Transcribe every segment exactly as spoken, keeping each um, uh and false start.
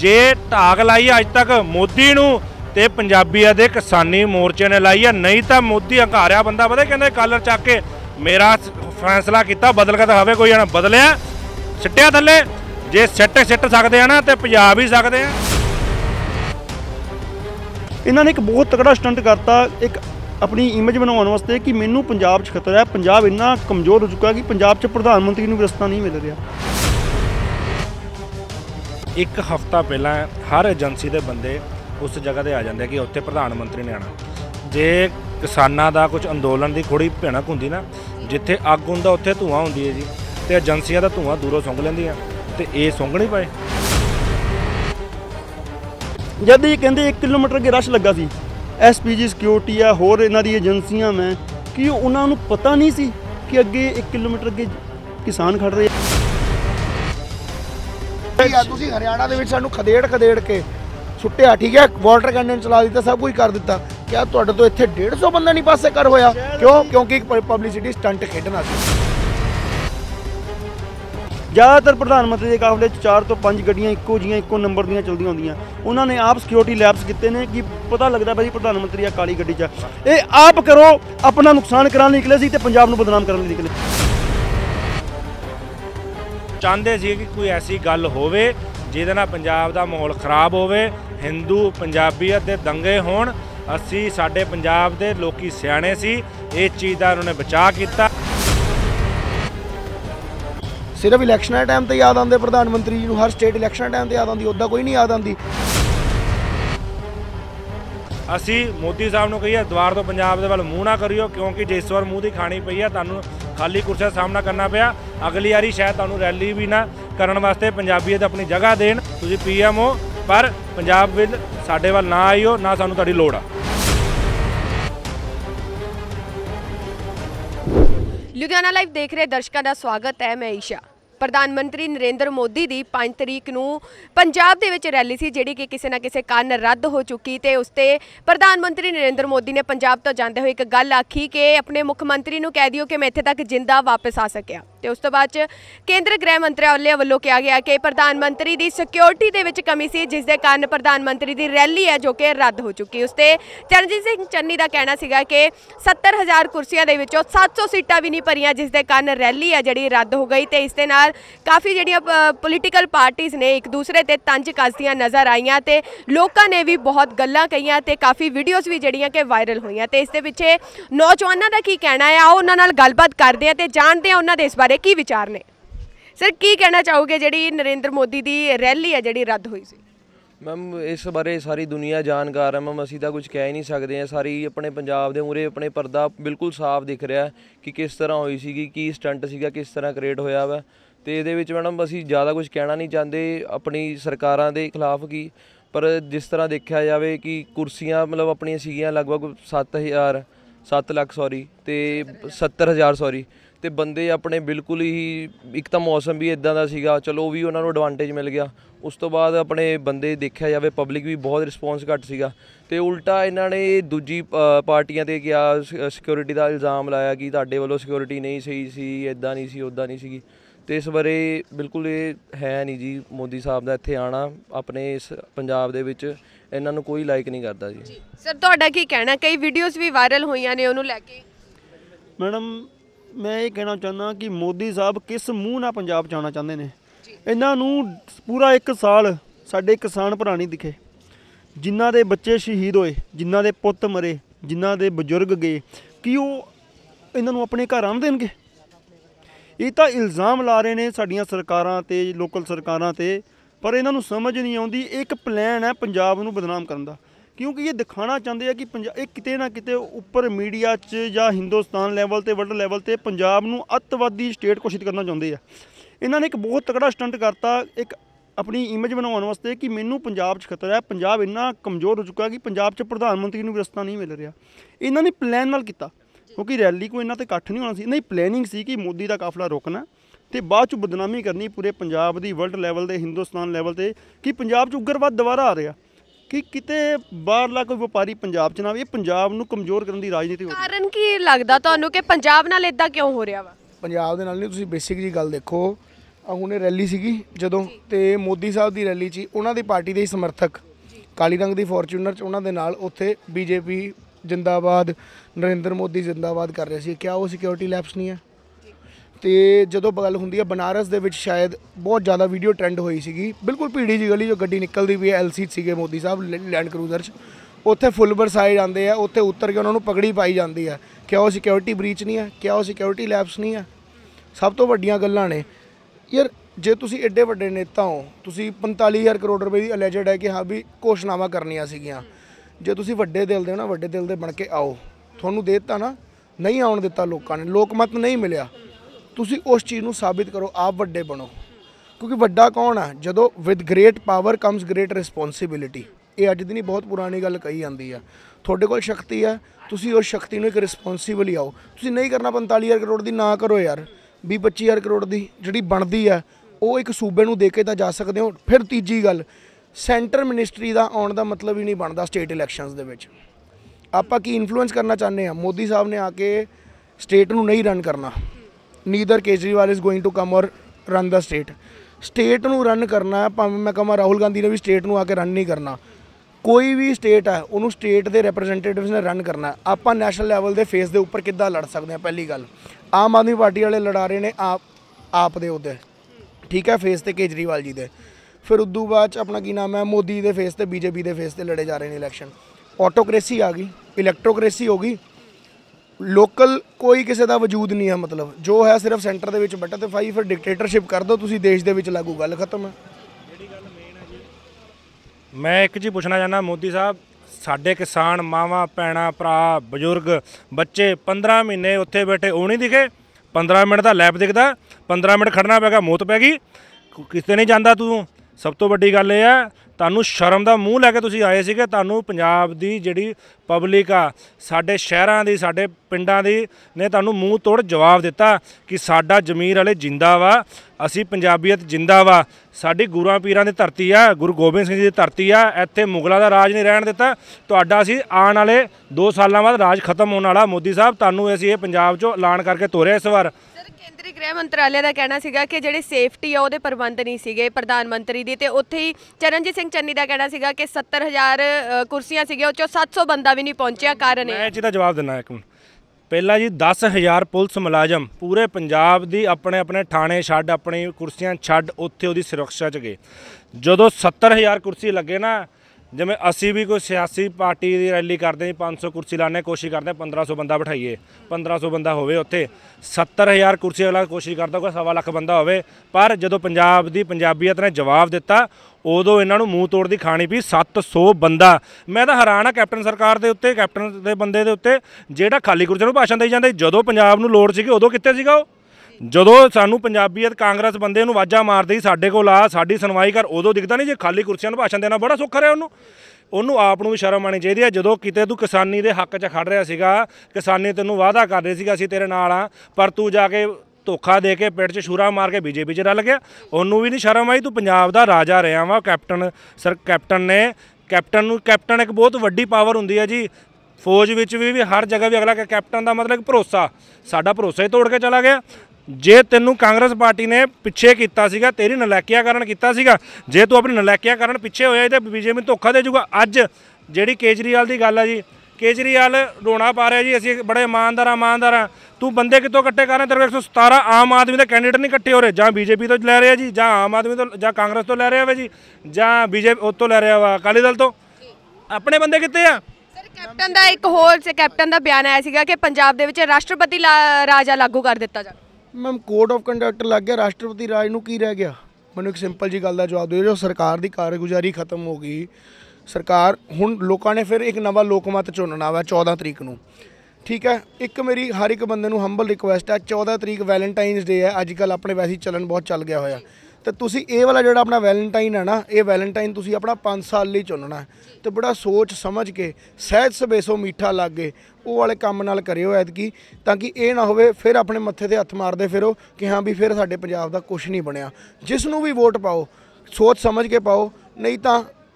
जे ढाक लाई अज तक मोदी नूं ते पंजाबियां दे किसानी मोर्चे ने लाई है, नहीं तो मोदी हंकारिया बंदा पता कहते कलर चक के मेरा फैसला किया बदल के दिखावे, कोई ना बदलिया सिट्टिया थले जे सिट सिट सकते हैं ना तो पंजाब ही सकते हैं। इन्होंने एक बहुत तगड़ा स्टंट करता एक अपनी इमेज बनाने वास्ते कि मैनू पंजाब च खतरा है, पंजाब इन्ना कमज़ोर हो चुका कि पंजाब च प्रधानमंत्री नूं रस्ता नहीं मिल रहा। एक हफ्ता पहला हर एजेंसी के बंदे उस जगह पर आ जाते कि उत्थे प्रधानमंत्री ने आना, जे किसानां दा कुछ अंदोलन की थोड़ी भैनक होंदी ना, जिथे अग हुंदा उत्थे धुआं हुंदी है जी, तो एजेंसियां दा धुआं दूरों सुंघ लैंदियां ते ये सुंघ नहीं पाए। जब ये कहते एक किलोमीटर अगे रश लगा सी, एस पी जी सिक्योरिटी है होर इन्हां दी एजेंसियां मैं कि उन्हां नूं पता नहीं सी कि अगे एक किलोमीटर अगे किसान खड़ रहे। तुसीं हरियाणा दे विच सानूं खदेड़ खदेड़ के सुट्टिया, ठीक है, वाटर कैनन चला दिता, सब कुछ कर दिता, क्या तुहाडे तो इत्थे डेढ़ सौ बंदा नहीं पासे कर होया? क्यों? क्योंकि पब्लिसिटी स्टंट खेडना सी। ज़्यादातर प्रधानमंत्री के काफले चार तो पाँच गड्डियां इक्को जिहियां इक्को नंबर दियां चलदियां होंदियां, उन्होंने आप सिक्योरिटी लैब्स किए हैं कि पता लगता भाई प्रधानमंत्री आ काली गड्डी च, ये आप करो अपना नुकसान कराने निकले सी ते पंजाब नूं बदनाम करने निकले। चाहते सी कि कोई ऐसी गल होवे जिहदे नाल पंजाब दा माहौल खराब होवे, हिंदू पंजाबीयत दे दंगे होण। असी साडे पंजाब दे लोकी सियाणे सी, इस चीज़ का उन्होंने बचाव किया। सिर्फ इलैक्शन के टाइम तो याद आते प्रधानमंत्री जी, हर स्टेट इलैक्शन टाइम तो याद आती, उदा कोई नहीं याद आती। असी मोदी साहब को कहिए दुबार तो पंजाब के वाल मूँह ना करियो, क्योंकि जिस बार मूँह की खानी पई है तुहानूं खाली कुर्सी का सामना करना पिया, अगली बारी शायद तुहानूं रैली भी ना करन वास्ते पंजाबीयत अपनी जगह देन। तुसीं पी एम हो पर पंजाब विल साडे वाल ना आइयो, ना सानूं तुहाडी लोड़ आ। लुधियाना लाइव देख रहे दर्शकों का स्वागत है, मैं ईशा। प्रधानमंत्री नरेंद्र मोदी की पाँच तरीक नूं पंजाब दे विच रैली सी जिहड़ी कि किसी ना किसी कारण रद्द हो चुकी, तो उसते प्रधानमंत्री नरेंद्र मोदी ने पंजाब तो जाते हुए एक गल आखी कि अपने मुख्यमंत्री नूं कह दिओ कि मैं इत्थे तक जिंदा वापस आ सकिया। तो उस तो बाद केंद्र गृह मंत्रालय वालों कहा गया कि प्रधानमंत्री की सिक्योरिटी दे विच कमी सी, जिस दे कारण प्रधानमंत्री की रैली है जो कि रद्द हो चुकी। उसते चरणजीत सिंह चन्नी का कहना सीगा कि सत्तर हज़ार कुर्सियां दे विचों सत्त सौ सीटां भी नहीं भरियां, जिस दे कारण रैली है जिहड़ी रद्द हो गई। तो इस दे नाल काफ़ी जिहड़ियां पोलीटिकल पार्टीज़ ने एक दूसरे ते तंज कसदियां नज़र आईयां, ते लोकां ने भी बहुत गल्लां कहीआं ते काफ़ी वीडियोज़ भी जिहड़ियां कि वायरल होईयां। ते इस दे पिछे नौजवानों का की कहना है, आओ उन्हां नाल गलबात करदे आं ते जाणदे आं उन्हां दे इस बारे की विचार ने। सर की कहना चाहोगे जिहड़ी नरेंद्र मोदी की रैली है जिहड़ी रद्द हुई सी? मैम इस बारे सारी दुनिया जानकार है मैम, असीं तां कुछ कह ही नहीं सकते हैं। सारी अपने पंजाब दे मूहरे अपने पर्दा बिल्कुल साफ दिख रहा है कि किस तरह हुई सी, की स्टंट सीगा, किस तरह क्रिएट होया वा। तो ये मैडम असीं ज़्यादा कुछ कहना नहीं चाहते अपनी सरकारां दे खिलाफ की, पर जिस तरह देखा जाए कि कुर्सियां मतलब अपनी सीगियां लगभग सत्त हज़ार सत्त लख सॉरी तो सत्तर हज़ार सॉरी तो बंदे अपने बिल्कुल ही, एक तो मौसम भी इदां दा सीगा, चलो भी उन्होंने एडवांटेज मिल गया। उस तो बाद अपने बंदे देखा जाए पब्लिक भी बहुत रिस्पॉन्स घट सीगा, तो उल्टा इन्होंने दूजी पार्टियां ते क्या सिक्योरिटी का इल्ज़ाम लाया कि तुहाडे वालों सिक्योरिटी नहीं सही सी, इदां नहीं सी उदां नहीं सी। तो इस बारे बिल्कुल ये है नहीं जी, मोदी साहब का इत्थे आना अपने इस पंजाब दे विच इन्हां नूं कोई लाइक नहीं करता जी। सर तुहाडा की कहना, कई वीडियोज़ भी वायरल होईयां ने उहनूं लैके? मैडम मैं ये कहना चाहना कि मोदी साहब किस मूँह नाल पंजाब च आना चाहते हैं। इन्हां नूं पूरा एक साल साडे किसान भरा नहीं दिखे, जिन्हां दे बच्चे शहीद होए, जिन्हां दे पुत्त मरे, जिन्हां दे बजुर्ग गए, कि वो इन्हां नूं अपने घर आउण देणगे? ये तो इल्ज़ाम ला रहे हैं साड़ियाँ सरकारां ते लोकल सरकारां ते, पर इन्हां नूं समझ नहीं आउंदी एक प्लान है पंजाब नूं बदनाम करन दा, क्योंकि ये दिखाना चाहते हैं कि पंजाब एक किते ना किते उपर मीडिया च या हिंदुस्तान लैवल ते वर्ल्ड लैवल ते पंजाब नूं अतवादी स्टेट घोषित करना चाहते हैं। इन्होंने एक बहुत तगड़ा स्टंट करता एक अपनी इमेज बनाने वास्ते कि मैनू पंजाब च खतरा है, पंजाब इन्ना कमज़ोर हो चुका कि पंजाब च प्रधानमंत्री नूं रस्ता नहीं मिल रहा। इन्होंने प्लान नाल किया, क्योंकि रैली को इन्ना तो इकट्ठ नहीं होना सी, इन्हां दी प्लैनिंग सी कि मोदी का काफला रोकना तो बाद च बदनामी करनी पूरे पंजाब की वर्ल्ड लैवल ते हिंदुस्तान लैवल ते कि पंजाब च उग्रवाद दोबारा आ रहा, कि किते बाहरला कोई व्यापारी पंजाब च ना आवे, पंजाब नूं कमज़ोर करने की राजनीति। कारण की लगदा तुहानूं कि पंजाब नाल इदां क्यों हो रहा वा? पंजाब दे नाल नहीं, तुसीं बेसिक जी गल देखो, ਆ ਹੁਣੇ ਰੈਲੀ ਸੀਗੀ ਜਦੋਂ, ਤੇ ਮੋਦੀ ਸਾਹਿਬ ਦੀ ਰੈਲੀ 'ਚ ਉਹਨਾਂ ਦੀ ਪਾਰਟੀ ਦੇ ਹੀ ਸਮਰਥਕ ਕਾਲੀ ਰੰਗ ਦੀ ਫੋਰਚੂਨਰ 'ਚ ਉਹਨਾਂ ਦੇ ਨਾਲ ਉੱਥੇ ਬੀਜੇਪੀ ਜਿੰਦਾਬਾਦ, ਨਰਿੰਦਰ ਮੋਦੀ ਜਿੰਦਾਬਾਦ ਕਰ ਰਹੇ ਸੀ। ਕਿਆ ਉਹ ਸਿਕਿਉਰਿਟੀ ਲੈਪਸ ਨਹੀਂ ਹੈ? ਤੇ ਜਦੋਂ ਗੱਲ ਹੁੰਦੀ ਹੈ ਬਨਾਰਸ ਦੇ ਵਿੱਚ, ਸ਼ਾਇਦ ਬਹੁਤ ਜ਼ਿਆਦਾ ਵੀਡੀਓ ਟ੍ਰੈਂਡ ਹੋਈ ਸੀਗੀ, ਬਿਲਕੁਲ ਭੀੜੀ ਜਿਹੀ ਗਲੀ ਜੋ ਗੱਡੀ ਨਿਕਲਦੀ ਵੀ ਹੈ, ਐਲਸੀ ਸੀਗੇ ਮੋਦੀ ਸਾਹਿਬ ਲੈਂਡ ਕਰੂਜ਼ਰ 'ਚ, ਉੱਥੇ ਫੁੱਲ ਬਰਸਾਏ ਜਾਂਦੇ ਆ, ਉੱਥੇ ਉਤਰ ਕੇ ਉਹਨਾਂ ਨੂੰ ਪਗੜੀ ਪਾਈ ਜਾਂਦੀ ਹੈ। ਕਿਆ ਉਹ ਸਿਕਿਉਰਿਟੀ ਬ੍ਰੀਚ ਨਹੀਂ ਹੈ? ਕਿਆ ਉਹ ਸਿਕਿਉਰਿਟੀ ਲੈਪਸ ਨਹੀਂ ਹੈ? ਸਭ ਤੋਂ ਵੱਡੀਆਂ ਗੱਲਾਂ ਨੇ ਯਾਰ। ਜੇ ਤੁਸੀਂ ਐਡੇ ਵੱਡੇ ਨੇਤਾ ਹੋ, ਤੁਸੀਂ ਪੰਤਾਲੀ ਹਜ਼ਾਰ ਕਰੋੜ ਰੁਪਏ ਦੀ ਅਲੈਜਡ ਹੈ ਕਿ ਹਾਂ ਵੀ ਘੋਸ਼ਣਾਵਾਂ ਕਰਨੀਆਂ ਸੀਗੀਆਂ, ਜੇ ਤੁਸੀਂ ਵੱਡੇ ਦਿਲ ਦੇ ਹੋ ਨਾ, ਵੱਡੇ ਦਿਲ ਦੇ ਬਣ ਕੇ ਆਓ। ਤੁਹਾਨੂੰ ਦੇ ਦਿੱਤਾ ਨਾ, ਨਹੀਂ ਆਉਣ ਦਿੱਤਾ ਲੋਕਾਂ ਨੇ, ਲੋਕਮਤ ਨਹੀਂ ਮਿਲਿਆ, ਤੁਸੀਂ ਉਸ ਚੀਜ਼ ਨੂੰ ਸਾਬਿਤ ਕਰੋ, ਆਪ ਵੱਡੇ ਬਣੋ। ਕਿਉਂਕਿ ਵੱਡਾ ਕੌਣ ਆ? ਜਦੋਂ with great power comes great responsibility. ਇਹ ਅੱਜ ਦੀ ਨਹੀਂ, ਬਹੁਤ ਪੁਰਾਣੀ ਗੱਲ ਕਹੀ ਜਾਂਦੀ ਆ। ਤੁਹਾਡੇ ਕੋਲ ਸ਼ਕਤੀ ਹੈ, ਤੁਸੀਂ ਉਸ ਸ਼ਕਤੀ ਨੂੰ ਇੱਕ ਰਿਸਪੌਂਸੀਬਲੀ ਆਓ। ਤੁਸੀਂ ਨਹੀਂ ਕਰਨਾ ਪੰਤਾਲੀ ਹਜ਼ਾਰ ਕਰੋੜ ਦੀ, ਨਾ ਕਰੋ ਯਾਰ। ਵੀਹ ਪੱਚੀ ਹਜ਼ਾਰ ਕਰੋੜ ਦੀ ਜਿਹੜੀ ਬਣਦੀ ਆ ਉਹ ਇੱਕ ਸੂਬੇ ਨੂੰ ਦੇ ਕੇ ਤਾਂ ਜਾ ਸਕਦੇ ਹੋ। ਫਿਰ ਤੀਜੀ ਗੱਲ, ਸੈਂਟਰ ਮਿਨਿਸਟਰੀ ਦਾ ਆਉਣ ਦਾ ਮਤਲਬ ਹੀ ਨਹੀਂ ਬਣਦਾ ਸਟੇਟ ਇਲੈਕਸ਼ਨਸ ਦੇ ਵਿੱਚ। ਆਪਾਂ ਕੀ ਇਨਫਲੂਐਂਸ ਕਰਨਾ ਚਾਹੁੰਦੇ ਹਾਂ? ਮੋਦੀ ਸਾਹਿਬ ਨੇ ਆ ਕੇ ਸਟੇਟ ਨੂੰ ਨਹੀਂ ਰਨ ਕਰਨਾ। Neither Kejriwal is going to come or run the state. State ਨੂੰ ਰਨ ਕਰਨਾ, ਭਾਵੇਂ ਮੈਂ ਕਹਾਂ ਰਾਹੁਲ ਗਾਂਧੀ ਨੇ ਵੀ ਸਟੇਟ ਨੂੰ ਆ ਕੇ ਰਨ ਨਹੀਂ ਕਰਨਾ। ਕੋਈ ਵੀ ਸਟੇਟ ਹੈ ਉਹਨੂੰ ਸਟੇਟ ਦੇ ਰਿਪਰੈਜ਼ੈਂਟੇਟਿਵਸ ਨੇ ਰਨ ਕਰਨਾ। ਆਪਾਂ ਨੈਸ਼ਨਲ ਲੈਵਲ ਦੇ ਫੇਸ ਦੇ ਉੱਪਰ ਕਿੱਦਾਂ ਲੜ ਸਕਦੇ ਹਾਂ? ਪਹਿਲੀ ਗੱਲ, ਆਮ ਆਦਮੀ ਪਾਰਟੀ ਵਾਲੇ ਲੜਾ ਰਹੇ ਨੇ ਆਪ ਆਪ ਦੇ ਉਹਦੇ, ਠੀਕ ਹੈ, ਫੇਸ ਤੇ ਕੇਜਰੀਵਾਲ ਜੀ ਦੇ। ਫਿਰ ਉਦੋਂ ਬਾਅਦ 'ਚ ਆਪਣਾ ਕੀ ਨਾਮ ਹੈ, ਮੋਦੀ ਦੇ ਫੇਸ ਤੇ, ਬੀਜੇਪੀ ਦੇ ਫੇਸ ਤੇ ਲੜੇ ਜਾ ਰਹੇ ਨੇ ਇਲੈਕਸ਼ਨ। ਆਟੋਕ੍ਰੇਸੀ ਆ ਗਈ, ਇਲੈਕਟ੍ਰੋਕ੍ਰੇਸੀ ਹੋ ਗਈ। ਲੋਕਲ ਕੋਈ ਕਿਸੇ ਦਾ ਵਜੂਦ ਨਹੀਂ ਹੈ, ਮਤਲਬ ਜੋ ਹੈ ਸਿਰਫ ਸੈਂਟਰ ਦੇ ਵਿੱਚ ਬੈਠਾ। ਤੇ ਭਾਈ ਫਿਰ ਡਿਕਟੇਟਰਸ਼ਿਪ ਕਰ ਦਿਓ ਤੁਸੀਂ ਦੇਸ਼ ਦੇ ਵਿੱਚ ਲਾਗੂ, ਗੱਲ ਖਤਮ ਹੈ। ਮੈਂ ਇੱਕ ਚੀਜ਼ ਪੁੱਛਣਾ ਚਾਹੁੰਦਾ ਮੋਦੀ ਸਾਹਿਬ, ਸਾਡੇ ਕਿਸਾਨ ਮਾਵਾਂ ਭੈਣਾਂ ਭਰਾ ਬਜ਼ੁਰਗ ਬੱਚੇ ਪੰਦਰਾਂ ਮਹੀਨੇ ਉੱਥੇ ਬੈਠੇ, ਉਹ ਨਹੀਂ ਦਿਖੇ? ਪੰਦਰਾਂ ਮਿੰਟ ਦਾ ਲੈਬ ਦਿਖਦਾ, ਪੰਦਰਾਂ ਮਿੰਟ ਖੜਨਾ ਪੈ ਗਿਆ, ਮੌਤ ਪੈ ਗਈ, ਕਿਤੇ ਨਹੀਂ ਜਾਂਦਾ ਤੂੰ। ਸਭ ਤੋਂ ਵੱਡੀ ਗੱਲ ਇਹ ਹੈ, ਤੁਹਾਨੂੰ ਸ਼ਰਮ ਦਾ ਮੂੰਹ ਲੈ ਕੇ ਤੁਸੀਂ ਆਏ ਸੀਗੇ। ਤੁਹਾਨੂੰ ਪੰਜਾਬ ਦੀ ਜਿਹੜੀ ਪਬਲਿਕ ਆ, ਸਾਡੇ ਸ਼ਹਿਰਾਂ ਦੀ, ਸਾਡੇ ਪਿੰਡਾਂ ਦੀ ਨੇ ਤੁਹਾਨੂੰ ਮੂੰਹ ਤੋੜ ਜਵਾਬ ਦਿੱਤਾ ਕਿ ਸਾਡਾ ਜ਼ਮੀਰ ਵਾਲੇ ਜਿੰਦਾ ਵਾ, ਅਸੀਂ ਪੰਜਾਬੀਅਤ ਜਿੰਦਾ ਵਾ, ਸਾਡੀ ਗੁਰੂਆਂ ਪੀਰਾਂ ਦੀ ਧਰਤੀ ਆ, ਗੁਰੂ ਗੋਬਿੰਦ ਸਿੰਘ ਜੀ ਦੀ ਧਰਤੀ ਆ, ਇੱਥੇ ਮੁਗਲਾਂ ਦਾ ਰਾਜ ਨਹੀਂ ਰਹਿਣ ਦਿੱਤਾ। ਤੁਹਾਡਾ ਅਸੀਂ ਆਉਣ ਵਾਲੇ ਦੋ ਸਾਲਾਂ ਬਾਅਦ ਰਾਜ ਖਤਮ ਹੋਣ ਵਾਲਾ। ਮੋਦੀ ਸਾਹਿਬ, ਤੁਹਾਨੂੰ ਅਸੀਂ ਇਹ ਪੰਜਾਬ 'ਚੋਂ ਐਲਾਨ ਕਰਕੇ ਤੋਰਿਆ ਇਸ ਵਾਰ। ਕੇਂਦਰੀ ਗ੍ਰਹਿ ਮੰਤਰਾਲੇ ਦਾ ਕਹਿਣਾ ਸੀਗਾ ਕਿ ਜਿਹੜੇ ਸੇਫਟੀ ਆ ਉਹਦੇ ਪ੍ਰਬੰਧ ਨਹੀਂ ਸੀਗੇ ਪ੍ਰਧਾਨ ਮੰਤਰੀ ਦੀ, ਤੇ ਉੱਥੇ ਹੀ ਚਰਨਜੀਤ ਸਿੰਘ ਚੰਨੀ ਦਾ ਕਹਿਣਾ ਸੀਗਾ ਕਿ ਸੱਤਰ ਹਜ਼ਾਰ ਕੁਰਸੀਆਂ ਸੀਗੀਆਂ, ਉਹ 'ਚੋਂ ਸੱਤ ਸੌ ਬੰਦਾ ਵੀ ਨਹੀਂ ਪਹੁੰਚਿਆ। ਕਾਰਨ ਮੈਂ ਇਹ ਚੀਜ਼ ਦਾ ਜਵਾਬ ਦਿੰਦਾ ਇੱਕ ਮਿੰਟ। ਪਹਿਲਾਂ ਜੀ ਦਸ ਹਜ਼ਾਰ ਪੁਲਿਸ ਮੁਲਾਜ਼ਮ ਪੂਰੇ ਪੰਜਾਬ ਦੀ ਆਪਣੇ ਆਪਣੇ ਥਾਣੇ ਛੱਡ, ਆਪਣੀ ਕੁਰਸੀਆਂ ਛੱਡ, ਉੱਥੇ ਉਹਦੀ ਸੁਰੱਖਿਆ 'ਚ ਗਏ। ਜਦੋਂ ਸੱਤਰ ਹਜ਼ਾਰ ਕੁਰਸੀ ਲੱਗੇ ਨਾ, ਜਿਵੇਂ ਅਸੀਂ ਵੀ ਕੋਈ ਸਿਆਸੀ ਪਾਰਟੀ ਦੀ ਰੈਲੀ ਕਰਦੇ ਹਾਂ, ਪੰਜ ਸੌ ਕੁਰਸੀ ਲਾਣੇ, ਕੋਸ਼ਿਸ਼ ਕਰਦੇ ਹਾਂ ਪੰਦਰਾਂ ਸੌ ਬੰਦਾ ਬਿਠਾਈਏ, ਪੰਦਰਾਂ ਸੌ ਬੰਦਾ ਹੋਵੇ ਉੱਥੇ। ਸੱਤਰ ਹਜ਼ਾਰ ਕੁਰਸੀ ਵਾਲਾ ਕੋਸ਼ਿਸ਼ ਕਰਦਾ ਕੋਈ ਸਵਾ ਲੱਖ ਬੰਦਾ ਹੋਵੇ। ਪਰ ਜਦੋਂ ਪੰਜਾਬ ਦੀ ਪੰਜਾਬੀਅਤ ਨੇ ਜਵਾਬ ਦਿੱਤਾ, ਉਦੋਂ ਇਹਨਾਂ ਨੂੰ ਮੂੰਹ ਤੋੜ ਦੀ ਖਾਣੀ ਪਈ। ਸੱਤ ਸੌ ਬੰਦਾ, ਮੈਂ ਤਾਂ ਹੈਰਾਨ ਆ ਕੈਪਟਨ ਸਰਕਾਰ ਦੇ ਉੱਤੇ, ਕੈਪਟਨ ਦੇ ਬੰਦੇ ਦੇ ਉੱਤੇ, ਜਿਹੜਾ ਖਾਲੀ ਕੁਰਸੀ ਨੂੰ ਭਾਸ਼ਣ ਦੇਈ ਜਾਂਦੇ। ਜਦੋਂ ਪੰਜਾਬ ਨੂੰ ਲੋੜ ਸੀਗੀ ਉਦੋਂ ਕਿੱਥੇ ਸੀਗਾ ਉਹ? ਜਦੋਂ ਸਾਨੂੰ ਪੰਜਾਬੀਅਤ ਕਾਂਗਰਸ ਬੰਦੇ ਨੂੰ ਆਵਾਜ਼ਾਂ ਮਾਰਦੀ ਸਾਡੇ ਕੋਲ ਆ, ਸਾਡੀ ਸੁਣਵਾਈ ਕਰ, ਉਦੋਂ ਦਿਖਦਾ ਨਹੀਂ। ਜੇ ਖਾਲੀ ਕੁਰਸੀਆਂ ਨੂੰ ਭਾਸ਼ਣ ਦੇਣਾ ਬੜਾ ਸੌਖਾ ਰਿਹਾ ਉਹਨੂੰ। ਉਹਨੂੰ ਆਪ ਨੂੰ ਵੀ ਸ਼ਰਮ ਆਉਣੀ ਚਾਹੀਦੀ ਹੈ। ਜਦੋਂ ਕਿਤੇ ਤੂੰ ਕਿਸਾਨੀ ਦੇ ਹੱਕ 'ਚ ਖੜ ਰਿਹਾ ਸੀਗਾ, ਕਿਸਾਨੀ ਤੈਨੂੰ ਵਾਅਦਾ ਕਰ ਰਹੇ ਸੀਗਾ ਅਸੀਂ ਤੇਰੇ ਨਾਲ ਆ, ਪਰ ਤੂੰ ਜਾ ਕੇ ਧੋਖਾ ਦੇ ਕੇ ਪਿੱਠ 'ਚ ਛੁਰਾ ਮਾਰ ਕੇ ਬੀਜੇਪੀ 'ਚ ਰਲ ਗਿਆ। ਉਹਨੂੰ ਵੀ ਨਹੀਂ ਸ਼ਰਮ ਆਈ? ਤੂੰ ਪੰਜਾਬ ਦਾ ਰਾਜਾ ਰਿਹਾ ਵਾ। ਕੈਪਟਨ ਸਰ ਕੈਪਟਨ ਨੇ ਕੈਪਟਨ ਨੂੰ ਕੈਪਟਨ ਇੱਕ ਬਹੁਤ ਵੱਡੀ ਪਾਵਰ ਹੁੰਦੀ ਹੈ ਜੀ। ਫੌਜ ਵਿੱਚ ਵੀ, ਵੀ ਹਰ ਜਗ੍ਹਾ ਵੀ ਅਗਲਾ ਕੈਪਟਨ ਦਾ ਮਤਲਬ ਭਰੋਸਾ। ਸਾਡਾ ਭਰੋਸਾ ਹੀ ਤੋੜ ਕੇ ਚਲਾ ਗਿਆ। ਜੇ ਤੈਨੂੰ ਕਾਂਗਰਸ ਪਾਰਟੀ ਨੇ ਪਿੱਛੇ ਕੀਤਾ ਸੀਗਾ, ਤੇਰੀ ਨਲਾਇਕੀਆਂ ਕਾਰਨ ਕੀਤਾ ਸੀਗਾ, ਜੇ ਤੂੰ ਆਪਣੀ ਨਲਾਇਕੀਆਂ ਕਾਰਨ ਪਿੱਛੇ ਹੋਇਆ ਤਾਂ ਬੀਜੇਪੀ ਨੂੰ ਧੋਖਾ ਦੇ ਜੂਗਾ। ਅੱਜ ਜਿਹੜੀ ਕੇਜਰੀਵਾਲ ਦੀ ਗੱਲ ਆ ਜੀ, ਕੇਜਰੀਵਾਲ ਰੋਣਾ ਪਾ ਰਿਹਾ ਜੀ ਅਸੀਂ ਬੜੇ ਇਮਾਨਦਾਰ ਇਮਾਨਦਾਰ ਆ। ਤੂੰ ਬੰਦੇ ਕਿੱਥੋਂ ਇਕੱਠੇ ਕਰ ਰਿਹਾ? ਤੇਰੇ ਇੱਕ ਸੌ ਸਤਾਰਾਂ ਆਮ ਆਦਮੀ ਦੇ ਕੈਂਡੀਡੇਟ ਨਹੀਂ ਇਕੱਠੇ ਹੋ ਰਹੇ। ਜਾਂ ਬੀਜੇਪੀ ਤੋਂ ਲੈ ਰਿਹਾ ਜੀ, ਜਾਂ ਆਮ ਆਦਮੀ ਤੋਂ, ਜਾਂ ਕਾਂਗਰਸ ਤੋਂ ਲੈ ਰਿਹਾ ਵਾ ਜੀ, ਜਾਂ ਬੀਜੇਪੀ ਉੱਥੋਂ ਲੈ ਰਿਹਾ ਵਾ ਅਕਾਲੀ ਦਲ ਤੋਂ। ਆਪਣੇ ਬੰਦੇ ਕਿੱਥੇ ਆ? ਕੈਪਟਨ ਦਾ ਇੱਕ ਹੋਰ ਕੈਪਟਨ ਦਾ ਬਿਆਨ ਆਇਆ ਸੀਗਾ ਕਿ ਪੰਜਾਬ ਦੇ ਵਿੱਚ ਰਾਸ਼ਟਰਪਤੀ ਰਾਜਾ ਲਾਗੂ ਕਰ ਦਿੱਤਾ ਜਾਵੇ। ਮੈਮ ਕੋਡ ਆਫ ਕੰਡਕਟ ਲੱਗ ਗਿਆ, ਰਾਸ਼ਟਰਪਤੀ ਰਾਜ ਨੂੰ ਕੀ ਰਹਿ ਗਿਆ? ਮੈਨੂੰ ਇੱਕ ਸਿੰਪਲ ਜੀ ਗੱਲ ਦਾ ਜਵਾਬ ਦਿਓ। ਜੋ ਸਰਕਾਰ ਦੀ ਕਾਰਗੁਜ਼ਾਰੀ ਖਤਮ ਹੋ ਗਈ, ਸਰਕਾਰ ਹੁਣ ਲੋਕਾਂ ਨੇ ਫਿਰ ਇੱਕ ਨਵਾਂ ਲੋਕਮਤ ਚੁਣਨਾ ਵਾ ਚੌਦਾਂ ਤਰੀਕ ਨੂੰ, ਠੀਕ ਹੈ। ਇੱਕ ਮੇਰੀ ਹਰ ਇੱਕ ਬੰਦੇ ਨੂੰ ਹੰਬਲ ਰਿਕੁਐਸਟ ਹੈ, ਚੌਦਾਂ ਤਰੀਕ ਵੈਲੈਂਟਾਈਨਸ ਡੇ ਹੈ। ਅੱਜ ਕੱਲ੍ਹ ਆਪਣੇ ਵੈਸੇ ਚੱਲਣ ਬਹੁਤ ਚੱਲ ਗਿਆ ਹੋਇਆ, ਤੇ ਤੁਸੀਂ ਇਹ ਵਾਲਾ ਜਿਹੜਾ ਆਪਣਾ ਵੈਲੈਂਟਾਈਨ ਹੈ ਨਾ, ਇਹ ਵੈਲੈਂਟਾਈਨ ਤੁਸੀਂ ਆਪਣਾ ਪੰਜ ਸਾਲ ਲਈ ਚੁਣਨਾ ਹੈ। ਤੇ ਬੜਾ ਸੋਚ ਸਮਝ ਕੇ ਸਹਿਜ ਸਬੇਸੋ ਮਿੱਠਾ ਲੱਗ ਗਏ ਉਹ ਵਾਲੇ ਕੰਮ ਨਾਲ ਕਰਿਓ ਐਤਕੀ, ਤਾਂ ਕਿ ਇਹ ਨਾ ਹੋਵੇ ਫਿਰ ਆਪਣੇ ਮੱਥੇ ਤੇ ਹੱਥ ਮਾਰਦੇ ਫਿਰੋ ਕਿ ਹਾਂ ਵੀ ਫਿਰ ਸਾਡੇ ਪੰਜਾਬ ਦਾ ਕੁਝ ਨਹੀਂ ਬਣਿਆ। ਜਿਸ ਨੂੰ ਵੀ ਵੋਟ ਪਾਓ ਸੋਚ ਸਮਝ ਕੇ ਪਾਓ, ਨਹੀਂ ਤਾਂ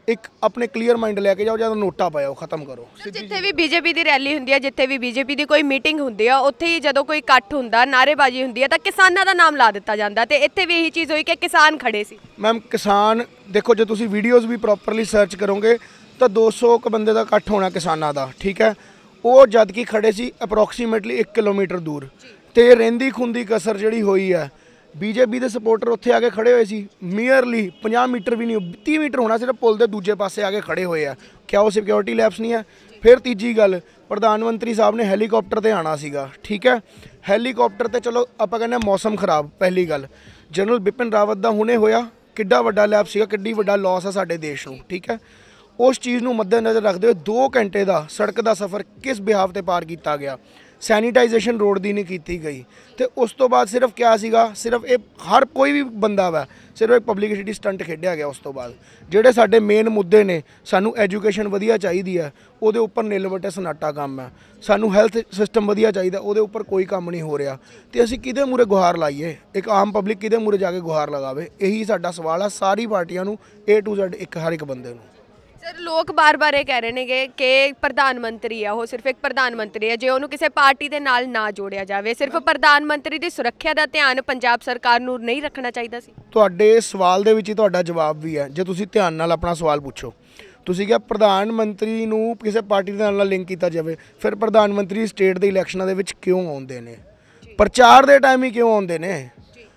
ਇੱਕ ਆਪਣੇ ਕਲੀਅਰ ਮਾਈਂਡ ਲੈ ਕੇ ਜਾਓ, ਜਾਂ ਨੋਟਾ ਪਾਇਓ, ਖਤਮ ਕਰੋ। ਜਿੱਥੇ ਵੀ ਬੀਜੇਪੀ ਦੀ ਰੈਲੀ ਹੁੰਦੀ ਹੈ, ਜਿੱਥੇ ਵੀ ਬੀਜੇਪੀ ਦੀ ਕੋਈ ਮੀਟਿੰਗ ਹੁੰਦੀ ਆ, ਉੱਥੇ ਹੀ ਜਦੋਂ ਕੋਈ ਇਕੱਠ ਹੁੰਦਾ, ਨਾਅਰੇਬਾਜ਼ੀ ਹੁੰਦੀ ਹੈ, ਤਾਂ ਕਿਸਾਨਾਂ ਦਾ ਨਾਮ ਲਾ ਦਿੱਤਾ ਜਾਂਦਾ ਤੇ ਇੱਥੇ ਵੀ ਇਹੀ ਚੀਜ਼ ਹੋਈ ਕਿ ਕਿਸਾਨ ਖੜੇ ਸੀ। ਮੈਮ ਕਿਸਾਨ ਦੇਖੋ, ਜੇ ਤੁਸੀਂ ਵੀਡੀਓਜ਼ ਵੀ ਪ੍ਰੋਪਰਲੀ ਸਰਚ ਕਰੋਗੇ ਤਾਂ ਦੋ ਸੌ ਕੁ ਬੰਦੇ ਦਾ ਇਕੱਠ ਹੋਣਾ ਕਿਸਾਨਾਂ ਦਾ, ਠੀਕ ਹੈ। ਉਹ ਜਦ ਕਿ ਖੜੇ ਸੀ ਅਪਰੋਕਸੀਮੇਟਲੀ ਇੱਕ ਕਿਲੋਮੀਟਰ ਦੂਰ, ਤੇ ਰਹਿੰਦੀ ਖੁੰਦੀ ਕਸਰ ਜਿਹੜੀ ਹੋਈ ਹੈ, ਬੀਜੇਪੀ ਦੇ ਸਪੋਰਟਰ ਉੱਥੇ ਆ ਕੇ ਖੜੇ ਹੋਏ ਸੀ, ਨੀਅਰਲੀ ਪੰਜਾਹ ਮੀਟਰ ਵੀ ਨਹੀਂ, ਤੀਹ ਮੀਟਰ ਹੋਣਾ, ਸਿਰਫ ਪੁਲ ਦੇ ਦੂਜੇ ਪਾਸੇ ਆ ਕੇ ਖੜੇ ਹੋਏ ਆ। ਕਿਆ ਉਹ ਸਿਕਿਉਰਿਟੀ ਲੈਪਸ ਨਹੀਂ ਹੈ? ਫਿਰ ਤੀਜੀ ਗੱਲ, ਪ੍ਰਧਾਨ ਮੰਤਰੀ ਸਾਹਿਬ ਨੇ ਹੈਲੀਕਾਪਟਰ ਤੇ ਆਣਾ ਸੀਗਾ, ਠੀਕ ਹੈ। ਹੈਲੀਕਾਪਟਰ ਤੇ ਚਲੋ ਆਪਾਂ ਕਹਿੰਦੇ ਮੌਸਮ ਖਰਾਬ, ਪਹਿਲੀ ਗੱਲ। ਜਨਰਲ ਬਿਪਿਨ ਰਾਵਤ ਦਾ ਹੁਣੇ ਹੋਇਆ, ਕਿੱਡਾ ਵੱਡਾ ਲੈਪ ਸੀਗਾ, ਕਿੱਡੀ ਵੱਡਾ ਲਾਸ ਆ ਸਾਡੇ ਦੇਸ਼ ਨੂੰ, ਠੀਕ ਹੈ। ਉਸ ਚੀਜ਼ ਨੂੰ ਮੱਦੇਨਜ਼ਰ ਰੱਖਦੇ ਹੋਏ ਦੋ ਘੰਟੇ ਦਾ ਸੜਕ ਦਾ ਸਫ਼ਰ ਕਿਸ ਬਿਹਾਫ ਤੇ ਪਾਰ ਕੀਤਾ ਗਿਆ, ਸੈਨੀਟਾਈਜੇਸ਼ਨ ਰੋਡ ਦੀ ਨਹੀਂ ਕੀਤੀ ਗਈ। ਤੇ ਉਸ ਤੋਂ ਬਾਅਦ ਸਿਰਫ ਕਿਆ ਸੀਗਾ, ਸਿਰਫ ਇਹ ਹਰ ਕੋਈ ਵੀ ਬੰਦਾ ਵਾ, ਸਿਰਫ ਇੱਕ ਪਬਲਿਸਿਟੀ ਸਟੰਟ ਖੇਡਿਆ ਗਿਆ। ਉਸ ਤੋਂ ਬਾਅਦ ਜਿਹੜੇ ਸਾਡੇ ਮੇਨ ਮੁੱਦੇ ਨੇ, ਸਾਨੂੰ ਐਜੂਕੇਸ਼ਨ ਵਧੀਆ ਚਾਹੀਦੀ ਹੈ, ਉਹਦੇ ਉੱਪਰ ਨਿਲ ਵੱਟੇ ਸਨਾਟਾ ਕੰਮ ਹੈ। ਸਾਨੂੰ ਹੈਲਥ ਸਿਸਟਮ ਵਧੀਆ ਚਾਹੀਦਾ, ਉਹਦੇ ਉੱਪਰ ਕੋਈ ਕੰਮ ਨਹੀਂ ਹੋ ਰਿਹਾ। ਤੇ ਅਸੀਂ ਕਿਹਦੇ ਮੂਹਰੇ ਗੁਹਾਰ ਲਾਈਏ? ਇੱਕ ਆਮ ਪਬਲਿਕ ਕਿਹਦੇ ਮੂਹਰੇ ਜਾ ਕੇ ਗੁਹਾਰ ਲਗਾਵੇ? ਇਹੀ ਸਾਡਾ ਸਵਾਲ ਆ ਸਾਰੀ ਪਾਰਟੀਆਂ ਨੂੰ, ਏ ਟੂ ਜ਼ੈਡ, ਇੱਕ ਹਰ ਇੱਕ ਬੰਦੇ ਨੂੰ। ਸਰ, ਲੋਕ ਬਾਰ-ਬਾਰ ਇਹ ਕਹਿ ਰਹੇ ਨੇਗੇ ਕਿ ਪ੍ਰਧਾਨ ਮੰਤਰੀ ਆ, ਉਹ ਸਿਰਫ ਇੱਕ ਪ੍ਰਧਾਨ ਮੰਤਰੀ ਹੈ, ਜੇ ਉਹਨੂੰ ਕਿਸੇ ਪਾਰਟੀ ਦੇ ਨਾਲ ਨਾ ਜੋੜਿਆ ਜਾਵੇ, ਸਿਰਫ ਪ੍ਰਧਾਨ ਮੰਤਰੀ ਦੀ ਸੁਰੱਖਿਆ ਦਾ ਧਿਆਨ ਪੰਜਾਬ ਸਰਕਾਰ ਨੂੰ ਨਹੀਂ ਰੱਖਣਾ ਚਾਹੀਦਾ ਸੀ? ਤੁਹਾਡੇ ਸਵਾਲ ਦੇ ਵਿੱਚ ਹੀ ਤੁਹਾਡਾ ਜਵਾਬ ਵੀ ਹੈ, ਜੇ ਤੁਸੀਂ ਧਿਆਨ ਨਾਲ ਆਪਣਾ ਸਵਾਲ ਪੁੱਛੋ। ਤੁਸੀਂ ਕਿਹਾ ਪ੍ਰਧਾਨ ਮੰਤਰੀ ਨੂੰ ਕਿਸੇ ਪਾਰਟੀ ਦੇ ਨਾਲ ਲਿੰਕ ਕੀਤਾ ਜਾਵੇ, ਫਿਰ ਪ੍ਰਧਾਨ ਮੰਤਰੀ ਸਟੇਟ ਦੇ ਇਲੈਕਸ਼ਨਾਂ ਦੇ ਵਿੱਚ ਕਿਉਂ ਆਉਂਦੇ ਨੇ? ਪ੍ਰਚਾਰ ਦੇ ਟਾਈਮ ਹੀ ਕਿਉਂ ਆਉਂਦੇ ਨੇ?